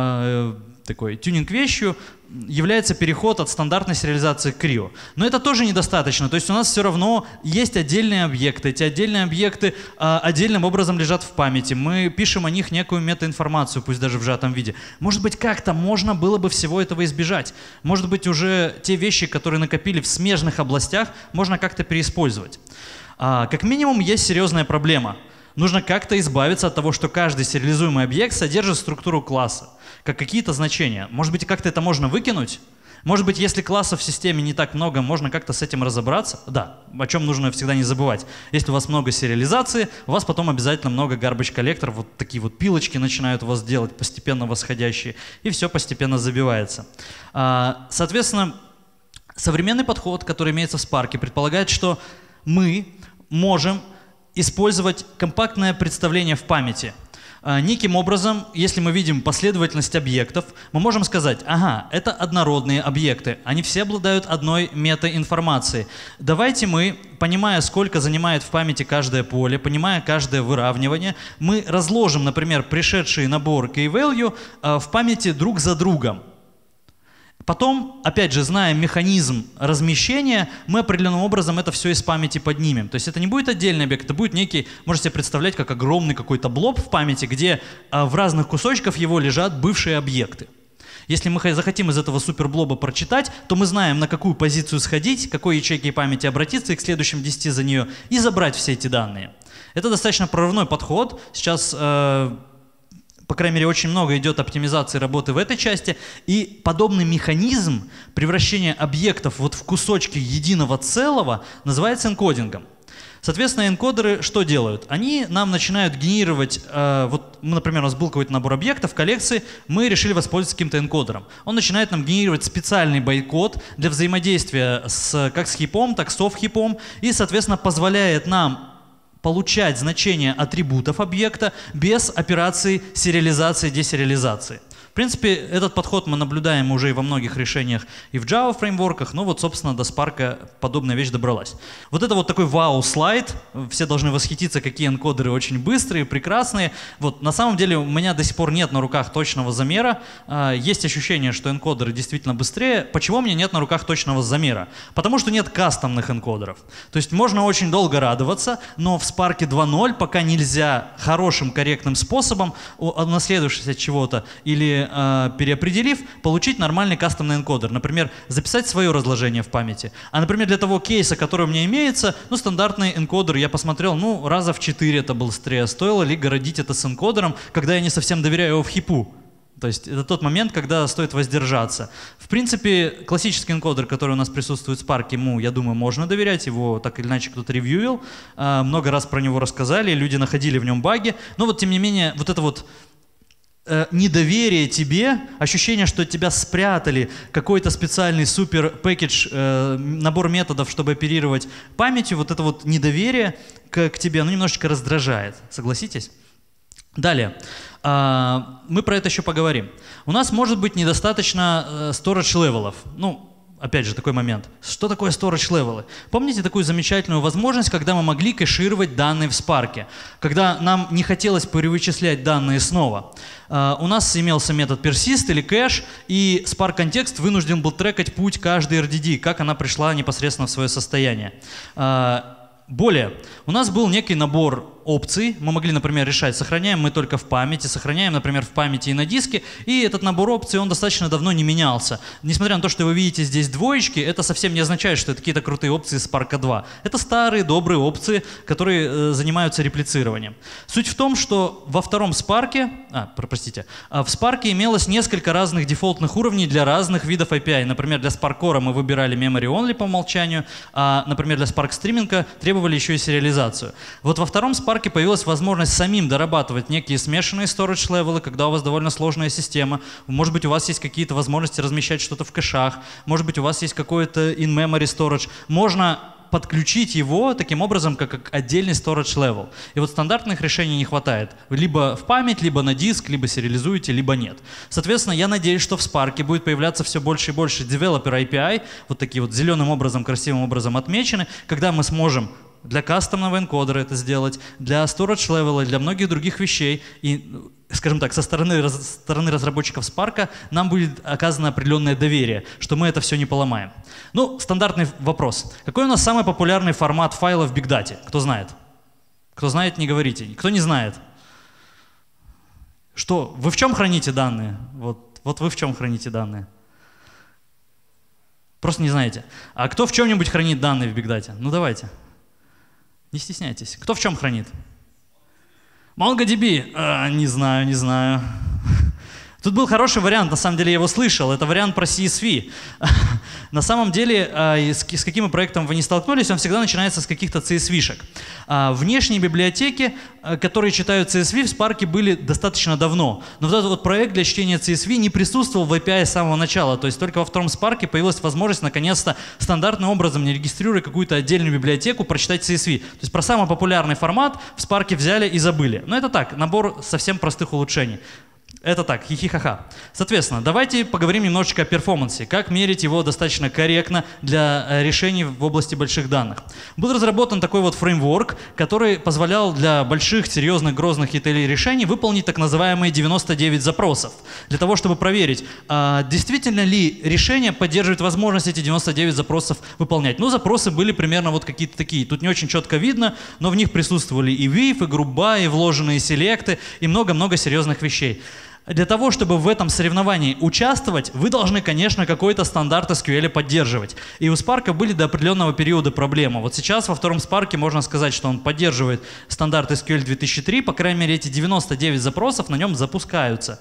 э, такой тюнинг-вещью является переход от стандартной сериализации к Creo. Но это тоже недостаточно. То есть у нас все равно есть отдельные объекты. Эти отдельные объекты а, отдельным образом лежат в памяти. Мы пишем о них некую метаинформацию, пусть даже в сжатом виде. Может быть, как-то можно было бы всего этого избежать. Может быть, уже те вещи, которые накопили в смежных областях, можно как-то переиспользовать. А, как минимум, есть серьезная проблема. Нужно как-то избавиться от того, что каждый сериализуемый объект содержит структуру класса, как какие-то значения. Может быть, как-то это можно выкинуть? Может быть, если классов в системе не так много, можно как-то с этим разобраться? Да, о чем нужно всегда не забывать. Если у вас много сериализации, у вас потом обязательно много garbage collector, вот такие вот пилочки начинают у вас делать, постепенно восходящие, и все постепенно забивается. Соответственно, современный подход, который имеется в Spark, предполагает, что мы можем использовать компактное представление в памяти. Неким образом, если мы видим последовательность объектов, мы можем сказать, ага, это однородные объекты, они все обладают одной метаинформацией. Давайте мы, понимая, сколько занимает в памяти каждое поле, понимая каждое выравнивание, мы разложим, например, пришедший набор key-value в памяти друг за другом. Потом, опять же, зная механизм размещения, мы определенным образом это все из памяти поднимем. То есть это не будет отдельный объект, это будет некий, можете себе представлять, как огромный какой-то блоб в памяти, где а, в разных кусочках его лежат бывшие объекты. Если мы захотим из этого суперблоба прочитать, то мы знаем, на какую позицию сходить, к какой ячейке памяти обратиться и к следующим десяти за нее, и забрать все эти данные. Это достаточно прорывной подход. Сейчас... Э, По крайней мере, очень много идет оптимизации работы в этой части, и подобный механизм превращения объектов вот в кусочки единого целого называется энкодингом. Соответственно, энкодеры что делают? Они нам начинают генерировать, э, вот, например, у нас был какой-то набор объектов в коллекции, мы решили воспользоваться каким-то энкодером. Он начинает нам генерировать специальный байткод для взаимодействия с, как с хипом, так и с офф-хипом, и, соответственно, позволяет нам получать значения атрибутов объекта без операций сериализации и десериализации. В принципе, этот подход мы наблюдаем уже и во многих решениях и в Java фреймворках, но вот, собственно, до Spark подобная вещь добралась. Вот это вот такой вау-слайд, все должны восхититься, какие энкодеры очень быстрые, прекрасные. Вот, на самом деле у меня до сих пор нет на руках точного замера, есть ощущение, что энкодеры действительно быстрее. Почему у меня нет на руках точного замера? Потому что нет кастомных энкодеров. То есть можно очень долго радоваться, но в Spark два ноль пока нельзя хорошим, корректным способом, унаследовавшись от чего-то или переопределив, получить нормальный кастомный энкодер. Например, записать свое разложение в памяти. А, например, для того кейса, который у меня имеется, ну, стандартный энкодер, я посмотрел, ну, раза в четыре это был стресс. Стоило ли городить это с энкодером, когда я не совсем доверяю его в хипу? То есть это тот момент, когда стоит воздержаться. В принципе, классический энкодер, который у нас присутствует в Spark, ему, я думаю, можно доверять. Его так или иначе кто-то ревьюил. Много раз про него рассказали, люди находили в нем баги. Но вот, тем не менее, вот это вот недоверие тебе, ощущение, что тебя спрятали, какой-то специальный супер пэкэдж, э, набор методов, чтобы оперировать памятью, вот это вот недоверие к, к тебе, оно немножечко раздражает. Согласитесь? Далее. Э, мы про это еще поговорим. У нас может быть недостаточно э, storage левелов. Ну, опять же, такой момент. Что такое storage level? Помните такую замечательную возможность, когда мы могли кэшировать данные в Spark? Когда нам не хотелось перевычислять данные снова. Uh, у нас имелся метод persist или кэш, и Spark контекст вынужден был трекать путь каждой эр ди ди, как она пришла непосредственно в свое состояние. Uh, более, у нас был некий набор опций. Мы могли, например, решать, сохраняем мы только в памяти, сохраняем, например, в памяти и на диске, и этот набор опций, он достаточно давно не менялся. Несмотря на то, что вы видите здесь двоечки, это совсем не означает, что это какие-то крутые опции Spark два. Это старые, добрые опции, которые э, занимаются реплицированием. Суть в том, что во втором Spark, а, простите, в Spark имелось несколько разных дефолтных уровней для разных видов эй пи ай. Например, для Spark Core мы выбирали Memory Only по умолчанию, а, например, для Spark Streaming требовали еще и сериализацию. Вот во втором Spark появилась возможность самим дорабатывать некие смешанные storage левелы, когда у вас довольно сложная система. Может быть, у вас есть какие-то возможности размещать что-то в кэшах, может быть, у вас есть какой-то in-memory storage. Можно подключить его таким образом, как, как отдельный storage level. И вот стандартных решений не хватает. Либо в память, либо на диск, либо сериализуете, либо нет. Соответственно, я надеюсь, что в Spark будет появляться все больше и больше developer эй пи ай, вот такие вот зеленым образом, красивым образом отмечены, когда мы сможем для кастомного энкодера это сделать, для storage level, для многих других вещей. И, скажем так, со стороны, раз, стороны разработчиков Spark нам будет оказано определенное доверие, что мы это все не поломаем. Ну, стандартный вопрос. Какой у нас самый популярный формат файла в Big Data? Кто знает? Кто знает, не говорите. Кто не знает? Что? Вы в чем храните данные? Вот, вот вы в чем храните данные? Просто не знаете. А кто в чем-нибудь хранит данные в Big Data? Ну, давайте. Не стесняйтесь. Кто в чем хранит? MongoDB? А, не знаю, не знаю. Тут был хороший вариант, на самом деле я его слышал. Это вариант про си эс ви. На самом деле, с каким проектом вы не столкнулись, он всегда начинается с каких-то си эс ви-шек. Внешние библиотеки, которые читают си эс ви, в Spark были достаточно давно. Но вот этот вот проект для чтения си эс ви не присутствовал в эй пи ай с самого начала. То есть только во втором Spark появилась возможность наконец-то стандартным образом, не регистрируя какую-то отдельную библиотеку, прочитать си эс ви. То есть про самый популярный формат в Spark взяли и забыли. Но это так, набор совсем простых улучшений. Это так, хихихаха. Соответственно, давайте поговорим немножечко о перформансе, как мерить его достаточно корректно для решений в области больших данных. Был разработан такой вот фреймворк, который позволял для больших, серьезных, грозных и эл эл решений выполнить так называемые девяносто девять запросов, для того, чтобы проверить, а действительно ли решение поддерживает возможность эти девяносто девять запросов выполнять. Ну, запросы были примерно вот какие-то такие. Тут не очень четко видно, но в них присутствовали и вив, и group by, и вложенные селекты, и много-много серьезных вещей. Для того, чтобы в этом соревновании участвовать, вы должны, конечно, какой-то стандарт эс кью эль поддерживать. И у Spark были до определенного периода проблемы. Вот сейчас во втором Spark можно сказать, что он поддерживает стандарт эс кью эль две тысячи три, по крайней мере, эти девяносто девять запросов на нем запускаются.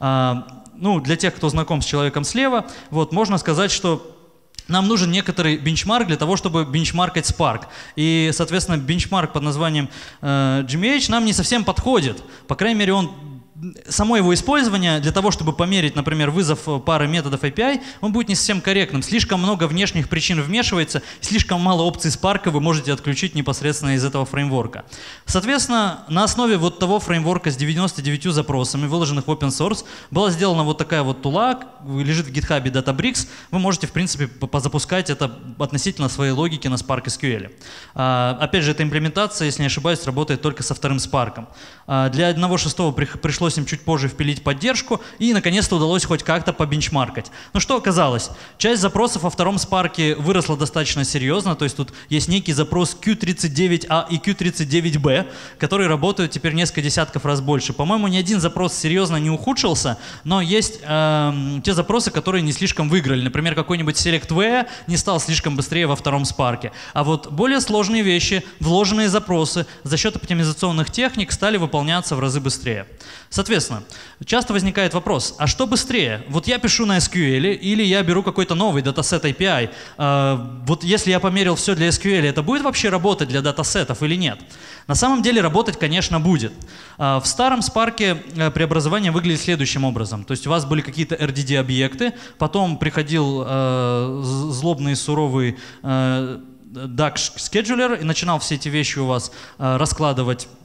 А, ну, для тех, кто знаком с человеком слева, вот, можно сказать, что нам нужен некоторый бенчмарк для того, чтобы бенчмаркать Spark. И, соответственно, бенчмарк под названием э, джи эм эйч нам не совсем подходит. По крайней мере, он... Само его использование для того, чтобы померить, например, вызов пары методов эй пи ай, он будет не совсем корректным. Слишком много внешних причин вмешивается, слишком мало опций Spark вы можете отключить непосредственно из этого фреймворка. Соответственно, на основе вот того фреймворка с девяноста девятью запросами, выложенных в open source, была сделана вот такая вот тула, лежит в GitHub Databricks. Вы можете, в принципе, позапускать это относительно своей логики на Spark эс кью эль. А, опять же, эта имплементация, если не ошибаюсь, работает только со вторым Spark. А, для одного шестого пришлось им чуть позже впилить поддержку, и наконец-то удалось хоть как-то побенчмаркать. Ну что оказалось? Часть запросов во втором Spark выросла достаточно серьезно, то есть тут есть некий запрос кью тридцать девять а и кью тридцать девять бэ, которые работают теперь несколько десятков раз больше. По-моему, ни один запрос серьезно не ухудшился, но есть э, те запросы, которые не слишком выиграли. Например, какой-нибудь SelectV не стал слишком быстрее во втором Spark. А вот более сложные вещи, вложенные запросы за счет оптимизационных техник стали выполняться в разы быстрее. Соответственно, часто возникает вопрос, а что быстрее? Вот я пишу на эс кью эль или я беру какой-то новый датасет эй пи ай. Э, вот если я померил все для эс кью эль, это будет вообще работать для датасетов или нет? На самом деле работать, конечно, будет. Э, в старом Spark преобразование выглядит следующим образом. То есть у вас были какие-то эр ди ди-объекты, потом приходил э, злобный, суровый э, дак-scheduler и начинал все эти вещи у вас э, раскладывать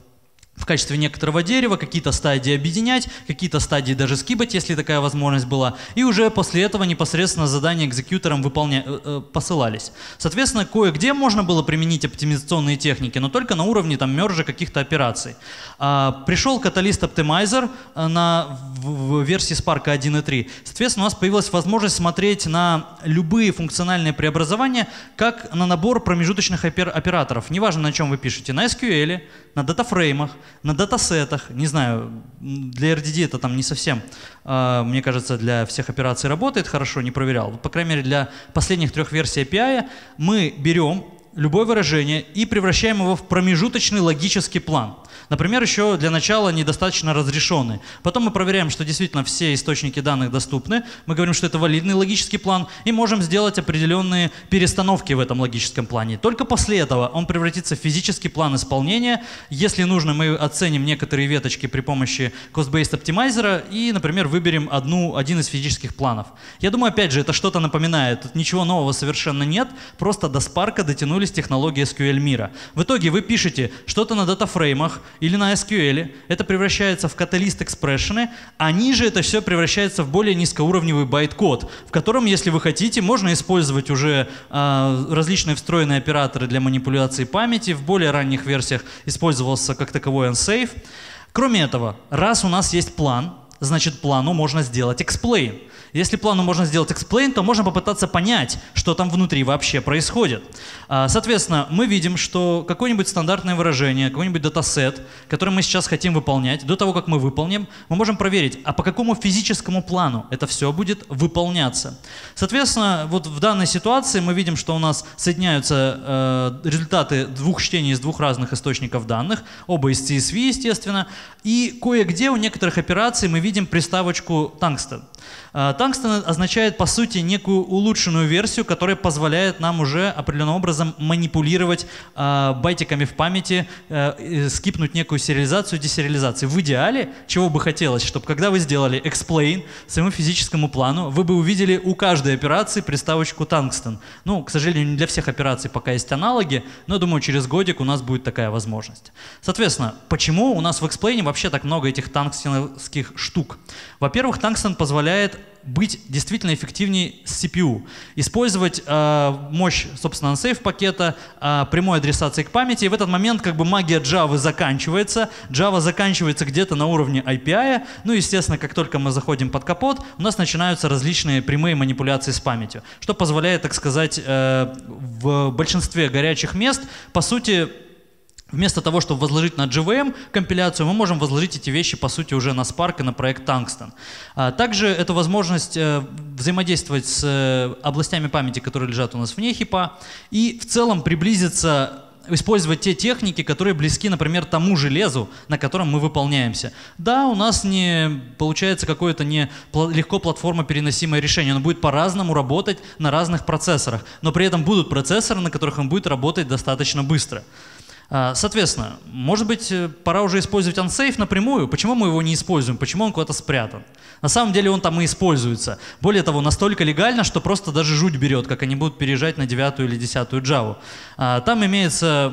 в качестве некоторого дерева, какие-то стадии объединять, какие-то стадии даже скибать, если такая возможность была, и уже после этого непосредственно задания экзекьюторам выполня... э, посылались. Соответственно, кое-где можно было применить оптимизационные техники, но только на уровне там мержа каких-то операций. А, пришел Catalyst Optimizer на, в, в версии Spark один и три. Соответственно, у нас появилась возможность смотреть на любые функциональные преобразования как на набор промежуточных опер... операторов. Неважно, на чем вы пишете, на эс кью эль, на датафреймах, на датасетах, не знаю, для эр ди ди это там не совсем, э, мне кажется, для всех операций работает хорошо, не проверял. По крайней мере, для последних трех версий эй пи ай мы берем любое выражение и превращаем его в промежуточный логический план. Например, еще для начала недостаточно разрешенный. Потом мы проверяем, что действительно все источники данных доступны. Мы говорим, что это валидный логический план, и можем сделать определенные перестановки в этом логическом плане. Только после этого он превратится в физический план исполнения. Если нужно, мы оценим некоторые веточки при помощи Cost-Based Optimizer и, например, выберем одну, один из физических планов. Я думаю, опять же, это что-то напоминает. Тут ничего нового совершенно нет, просто до Spark дотянулись технологии эс кью эль мира. В итоге вы пишете что-то на датафреймах или на эс кью эль, это превращается в Catalyst экспрессионы, а ниже это все превращается в более низкоуровневый байт-код, в котором, если вы хотите, можно использовать уже э, различные встроенные операторы для манипуляции памяти. В более ранних версиях использовался как таковой unsafe. Кроме этого, раз у нас есть план, значит плану можно сделать explain. Если плану можно сделать explain, то можно попытаться понять, что там внутри вообще происходит. Соответственно, мы видим, что какое-нибудь стандартное выражение, какой-нибудь датасет, который мы сейчас хотим выполнять, до того, как мы выполним, мы можем проверить, а по какому физическому плану это все будет выполняться. Соответственно, вот в данной ситуации мы видим, что у нас соединяются э, результаты двух чтений из двух разных источников данных, оба из си эс ви, естественно, и кое-где у некоторых операций мы видим приставочку tungsten. Tungsten означает, по сути, некую улучшенную версию, которая позволяет нам уже определенным образом манипулировать э, байтиками в памяти, э, скипнуть некую сериализацию, десериализацию. В идеале, чего бы хотелось, чтобы когда вы сделали explain своему физическому плану, вы бы увидели у каждой операции приставочку tungsten. Ну, к сожалению, не для всех операций пока есть аналоги, но, думаю, через годик у нас будет такая возможность. Соответственно, почему у нас в explain вообще так много этих тангстеновских штук? Во-первых, tungsten позволяет быть действительно эффективнее с си пи ю. Использовать э, мощь, собственно, unsafe пакета, э, прямой адресации к памяти. И в этот момент как бы магия Java заканчивается. Java заканчивается где-то на уровне эй пи ай. Ну, естественно, как только мы заходим под капот, у нас начинаются различные прямые манипуляции с памятью. Что позволяет, так сказать, э, в большинстве горячих мест, по сути, вместо того, чтобы возложить на джи ви эм компиляцию, мы можем возложить эти вещи, по сути, уже на Spark и на проект Tungsten. Также это возможность взаимодействовать с областями памяти, которые лежат у нас вне хипа, и в целом приблизиться, использовать те техники, которые близки, например, тому железу, на котором мы выполняемся. Да, у нас не получается какое-то не легко платформа переносимое решение, оно будет по-разному работать на разных процессорах, но при этом будут процессоры, на которых он будет работать достаточно быстро. Соответственно, может быть, пора уже использовать unsafe напрямую. Почему мы его не используем? Почему он куда-то спрятан? На самом деле он там и используется. Более того, настолько легально, что просто даже жуть берет, как они будут переезжать на девятую или десятую Java. Там имеется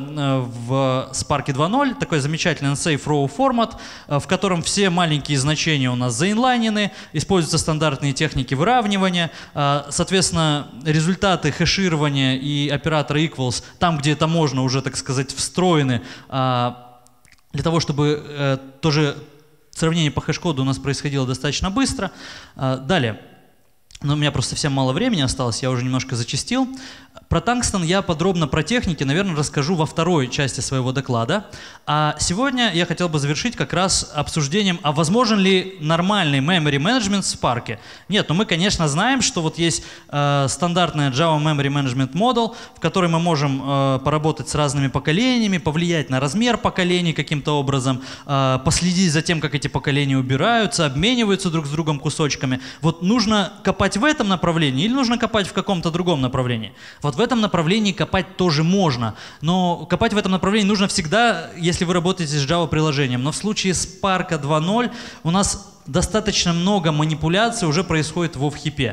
в Spark два ноль такой замечательный unsafe row формат, в котором все маленькие значения у нас заинлайнены, используются стандартные техники выравнивания. Соответственно, результаты хэширования и оператора equals, там, где это можно уже, так сказать, встроить, для того, чтобы э, тоже сравнение по хэш-коду у нас происходило достаточно быстро. Э, далее. Но у меня просто совсем мало времени осталось, я уже немножко зачастил. Про Tungsten я подробно про техники, наверное, расскажу во второй части своего доклада. А сегодня я хотел бы завершить как раз обсуждением, а возможен ли нормальный memory management в Spark? Нет, но мы, конечно, знаем, что вот есть э, стандартная Java Memory Management Model, в которой мы можем э, поработать с разными поколениями, повлиять на размер поколений каким-то образом, э, последить за тем, как эти поколения убираются, обмениваются друг с другом кусочками. Вот нужно копать в этом направлении или нужно копать в каком-то другом направлении? Вот в этом направлении копать тоже можно, но копать в этом направлении нужно всегда, если вы работаете с Java-приложением. Но в случае Spark два ноль у нас достаточно много манипуляций уже происходит в хипе.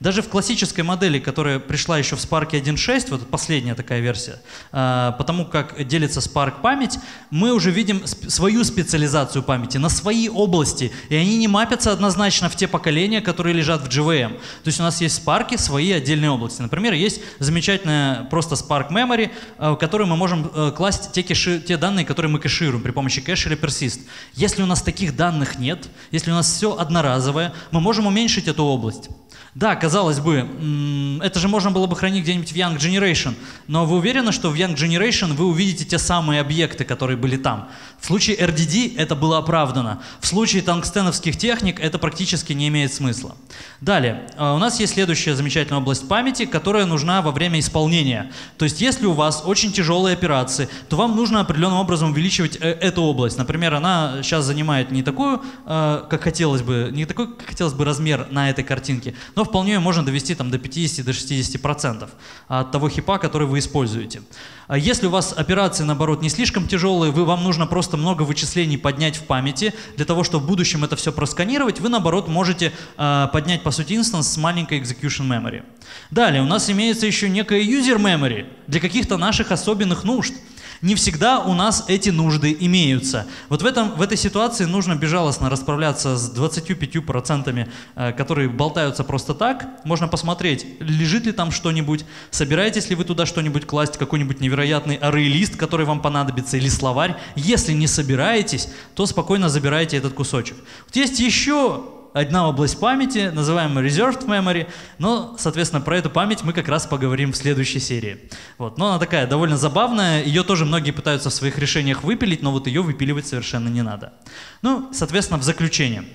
Даже в классической модели, которая пришла еще в Spark один шесть, вот последняя такая версия, потому как делится Spark память, мы уже видим свою специализацию памяти на свои области, и они не мапятся однозначно в те поколения, которые лежат в джи ви эм. То есть у нас есть в Spark свои отдельные области. Например, есть замечательная просто Spark Memory, в которой мы можем класть те, кэши, те данные, которые мы кэшируем при помощи кэш или persist. Если у нас таких данных нет, если у нас все одноразовое, мы можем уменьшить эту область. Да, казалось бы, это же можно было бы хранить где-нибудь в Young Generation, но вы уверены, что в Young Generation вы увидите те самые объекты, которые были там? В случае эр ди ди это было оправдано. В случае тангстеновских техник это практически не имеет смысла. Далее, у нас есть следующая замечательная область памяти, которая нужна во время исполнения. То есть, если у вас очень тяжелые операции, то вам нужно определенным образом увеличивать эту область. Например, она сейчас занимает не такую, как хотелось бы, не такой, как хотелось бы размер на этой картинке, но вполне ее можно довести там, до пятидесяти до шестидесяти процентов от того хипа, который вы используете. Если у вас операции, наоборот, не слишком тяжелые, вы, вам нужно просто много вычислений поднять в памяти, для того, чтобы в будущем это все просканировать, вы, наоборот, можете э, поднять, по сути, инстанс с маленькой execution memory. Далее, у нас имеется еще некая user memory для каких-то наших особенных нужд. Не всегда у нас эти нужды имеются. Вот в, этом, в этой ситуации нужно безжалостно расправляться с двадцатью пятью процентами, э, которые болтаются просто так. Можно посмотреть, лежит ли там что-нибудь, собираетесь ли вы туда что-нибудь класть, какой-нибудь невероятный array-лист, который вам понадобится, или словарь. Если не собираетесь, то спокойно забирайте этот кусочек. Вот есть еще одна область памяти, называемая Reserved Memory, но, соответственно, про эту память мы как раз поговорим в следующей серии. Вот. Но она такая довольно забавная, ее тоже многие пытаются в своих решениях выпилить, но вот ее выпиливать совершенно не надо. Ну, соответственно, в заключение.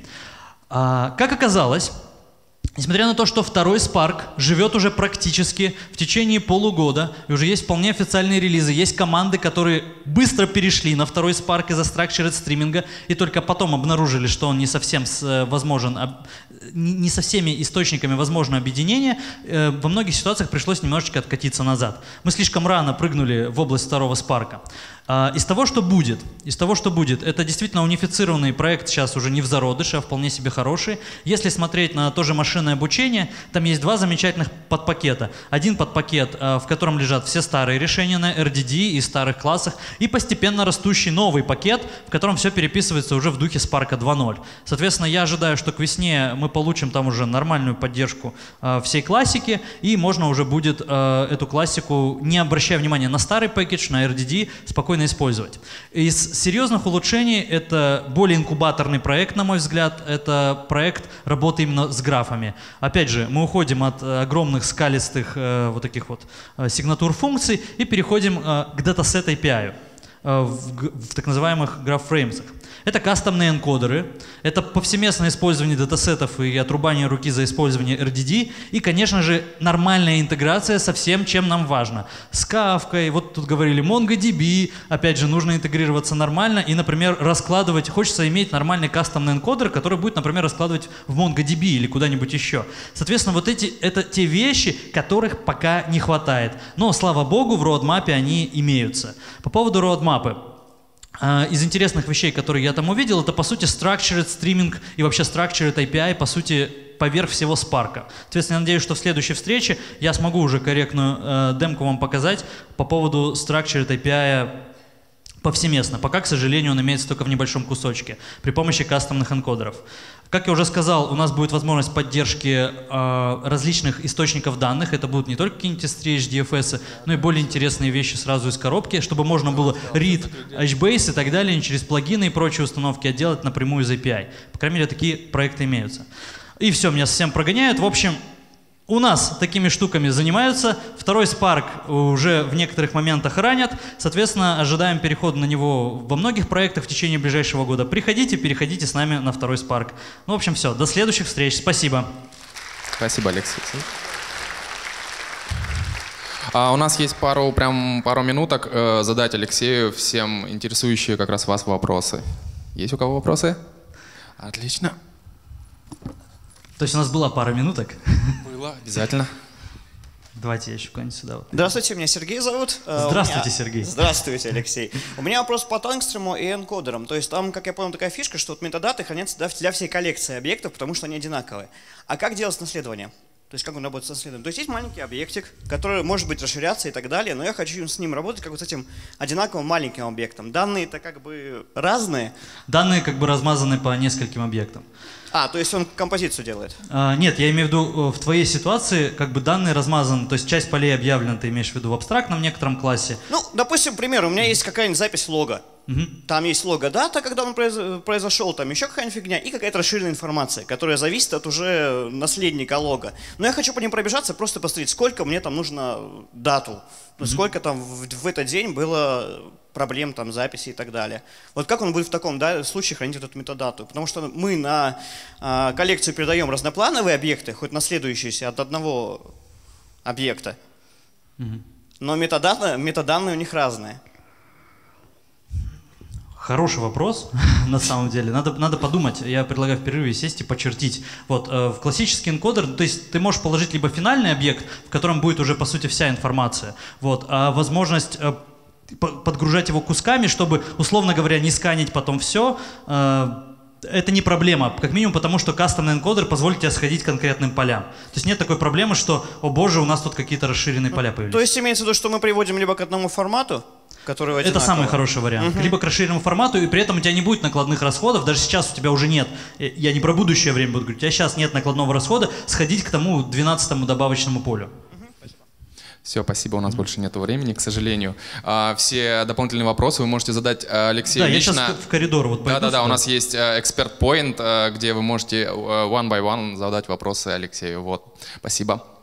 А, как оказалось, несмотря на то, что второй Spark живет уже практически в течение полугода, и уже есть вполне официальные релизы, есть команды, которые быстро перешли на второй Spark из-за structured стриминга, и только потом обнаружили, что он не совсем возможен, не со всеми источниками возможно объединение, во многих ситуациях пришлось немножечко откатиться назад. Мы слишком рано прыгнули в область второго Spark. Из того, что будет, из того, что будет, это действительно унифицированный проект, сейчас уже не в зародыше, а вполне себе хороший. Если смотреть на то же машинное обучение, там есть два замечательных подпакета. Один подпакет, в котором лежат все старые решения на эр ди ди и старых классах, и постепенно растущий новый пакет, в котором все переписывается уже в духе Spark два ноль. Соответственно, я ожидаю, что к весне мы получим там уже нормальную поддержку всей классики, и можно уже будет эту классику, не обращая внимания на старый пакет, на эр ди ди, спокойно использовать. Из серьезных улучшений это более инкубаторный проект, на мой взгляд, это проект работы именно с графами. Опять же, мы уходим от огромных скалистых э, вот таких вот э, сигнатур функций и переходим э, к датасет эй пи ай э, в, в так называемых граф-фреймсах. Это кастомные энкодеры, это повсеместное использование датасетов и отрубание руки за использование эр ди ди, и, конечно же, нормальная интеграция со всем, чем нам важно. С Kafka, вот тут говорили MongoDB, опять же, нужно интегрироваться нормально и, например, раскладывать, хочется иметь нормальный кастомный энкодер, который будет, например, раскладывать в MongoDB или куда-нибудь еще. Соответственно, вот эти, это те вещи, которых пока не хватает. Но, слава богу, в роадмапе они имеются. По поводу роадмапа. Из интересных вещей, которые я там увидел, это, по сути, structured streaming и вообще structured эй пи ай, по сути, поверх всего Spark. Соответственно, я надеюсь, что в следующей встрече я смогу уже корректную э, демку вам показать по поводу structured эй пи ай повсеместно. Пока, к сожалению, он имеется только в небольшом кусочке при помощи кастомных энкодеров. Как я уже сказал, у нас будет возможность поддержки э, различных источников данных. Это будут не только какие-нибудь эс три эйч ди эф эс, но и более интересные вещи сразу из коробки, чтобы можно было read, HBase и так далее через плагины и прочие установки отделать напрямую из эй пи ай. По крайней мере, такие проекты имеются. И все, меня совсем прогоняют. В общем, у нас такими штуками занимаются. Второй Spark уже в некоторых моментах ранят. Соответственно, ожидаем перехода на него во многих проектах в течение ближайшего года. Приходите, переходите с нами на второй Spark. Ну, в общем, все. До следующих встреч. Спасибо. Спасибо, Алексей. А у нас есть пару, прям пару минуток э, задать Алексею всем интересующие как раз вас вопросы. Есть у кого вопросы? Отлично. То есть у нас была пара минуток? Было, обязательно. Давайте я еще куда-нибудь сюда. Вот. Здравствуйте, меня Сергей зовут. Здравствуйте, меня... Сергей. Здравствуйте, Алексей. У меня вопрос по тангстрему и энкодерам. То есть там, как я понял, такая фишка, что вот метадаты хранятся для всей коллекции объектов, потому что они одинаковые. А как делать наследование? То есть как он работает со следом. То есть есть маленький объектик, который может быть расширяться и так далее, но я хочу с ним работать как вот с этим одинаковым маленьким объектом. Данные-то как бы разные. Данные как бы размазаны по нескольким объектам. А, то есть он композицию делает? А, нет, я имею в виду, в твоей ситуации как бы данные размазаны, то есть часть полей объявлена, ты имеешь в виду в абстрактном некотором классе. Ну, допустим, к примеру, у меня есть какая-нибудь запись лога. Угу. Там есть лога-дата, когда он произошел, там еще какая-нибудь фигня, и какая-то расширенная информация, которая зависит от уже наследника лога. Но я хочу по ним пробежаться, просто посмотреть, сколько мне там нужно дату, ну, сколько там в, в этот день было проблем, там, записи и так далее. Вот как он будет в таком да, случае хранить вот эту метадату? Потому что мы на а, коллекцию передаем разноплановые объекты, хоть наследующиеся от одного объекта, Угу. но метадата, метаданные у них разные. Хороший вопрос, на самом деле. Надо, надо подумать. Я предлагаю в перерыве сесть и почертить. Вот, э, в классический энкодер, то есть ты можешь положить либо финальный объект, в котором будет уже, по сути, вся информация, вот, а возможность э, подгружать его кусками, чтобы, условно говоря, не сканить потом все, э, это не проблема, как минимум потому, что кастомный энкодер позволит тебе сходить к конкретным полям. То есть нет такой проблемы, что, о боже, у нас тут какие-то расширенные поля появились. То есть имеется в виду, что мы приводим либо к одному формату, который Это одинаковый. самый хороший вариант. Угу. Либо к расширенному формату, и при этом у тебя не будет накладных расходов. Даже сейчас у тебя уже нет. Я не про будущее время буду говорить. У тебя сейчас нет накладного расхода сходить к тому двенадцатому добавочному полю. Все, спасибо, у нас mm-hmm. больше нет времени, к сожалению. А, все дополнительные вопросы вы можете задать Алексею да, лично. Да, я сейчас в коридор вот пойду. Да-да-да, у нас есть эксперт-поинт, где вы можете one by one задать вопросы Алексею. Вот, спасибо.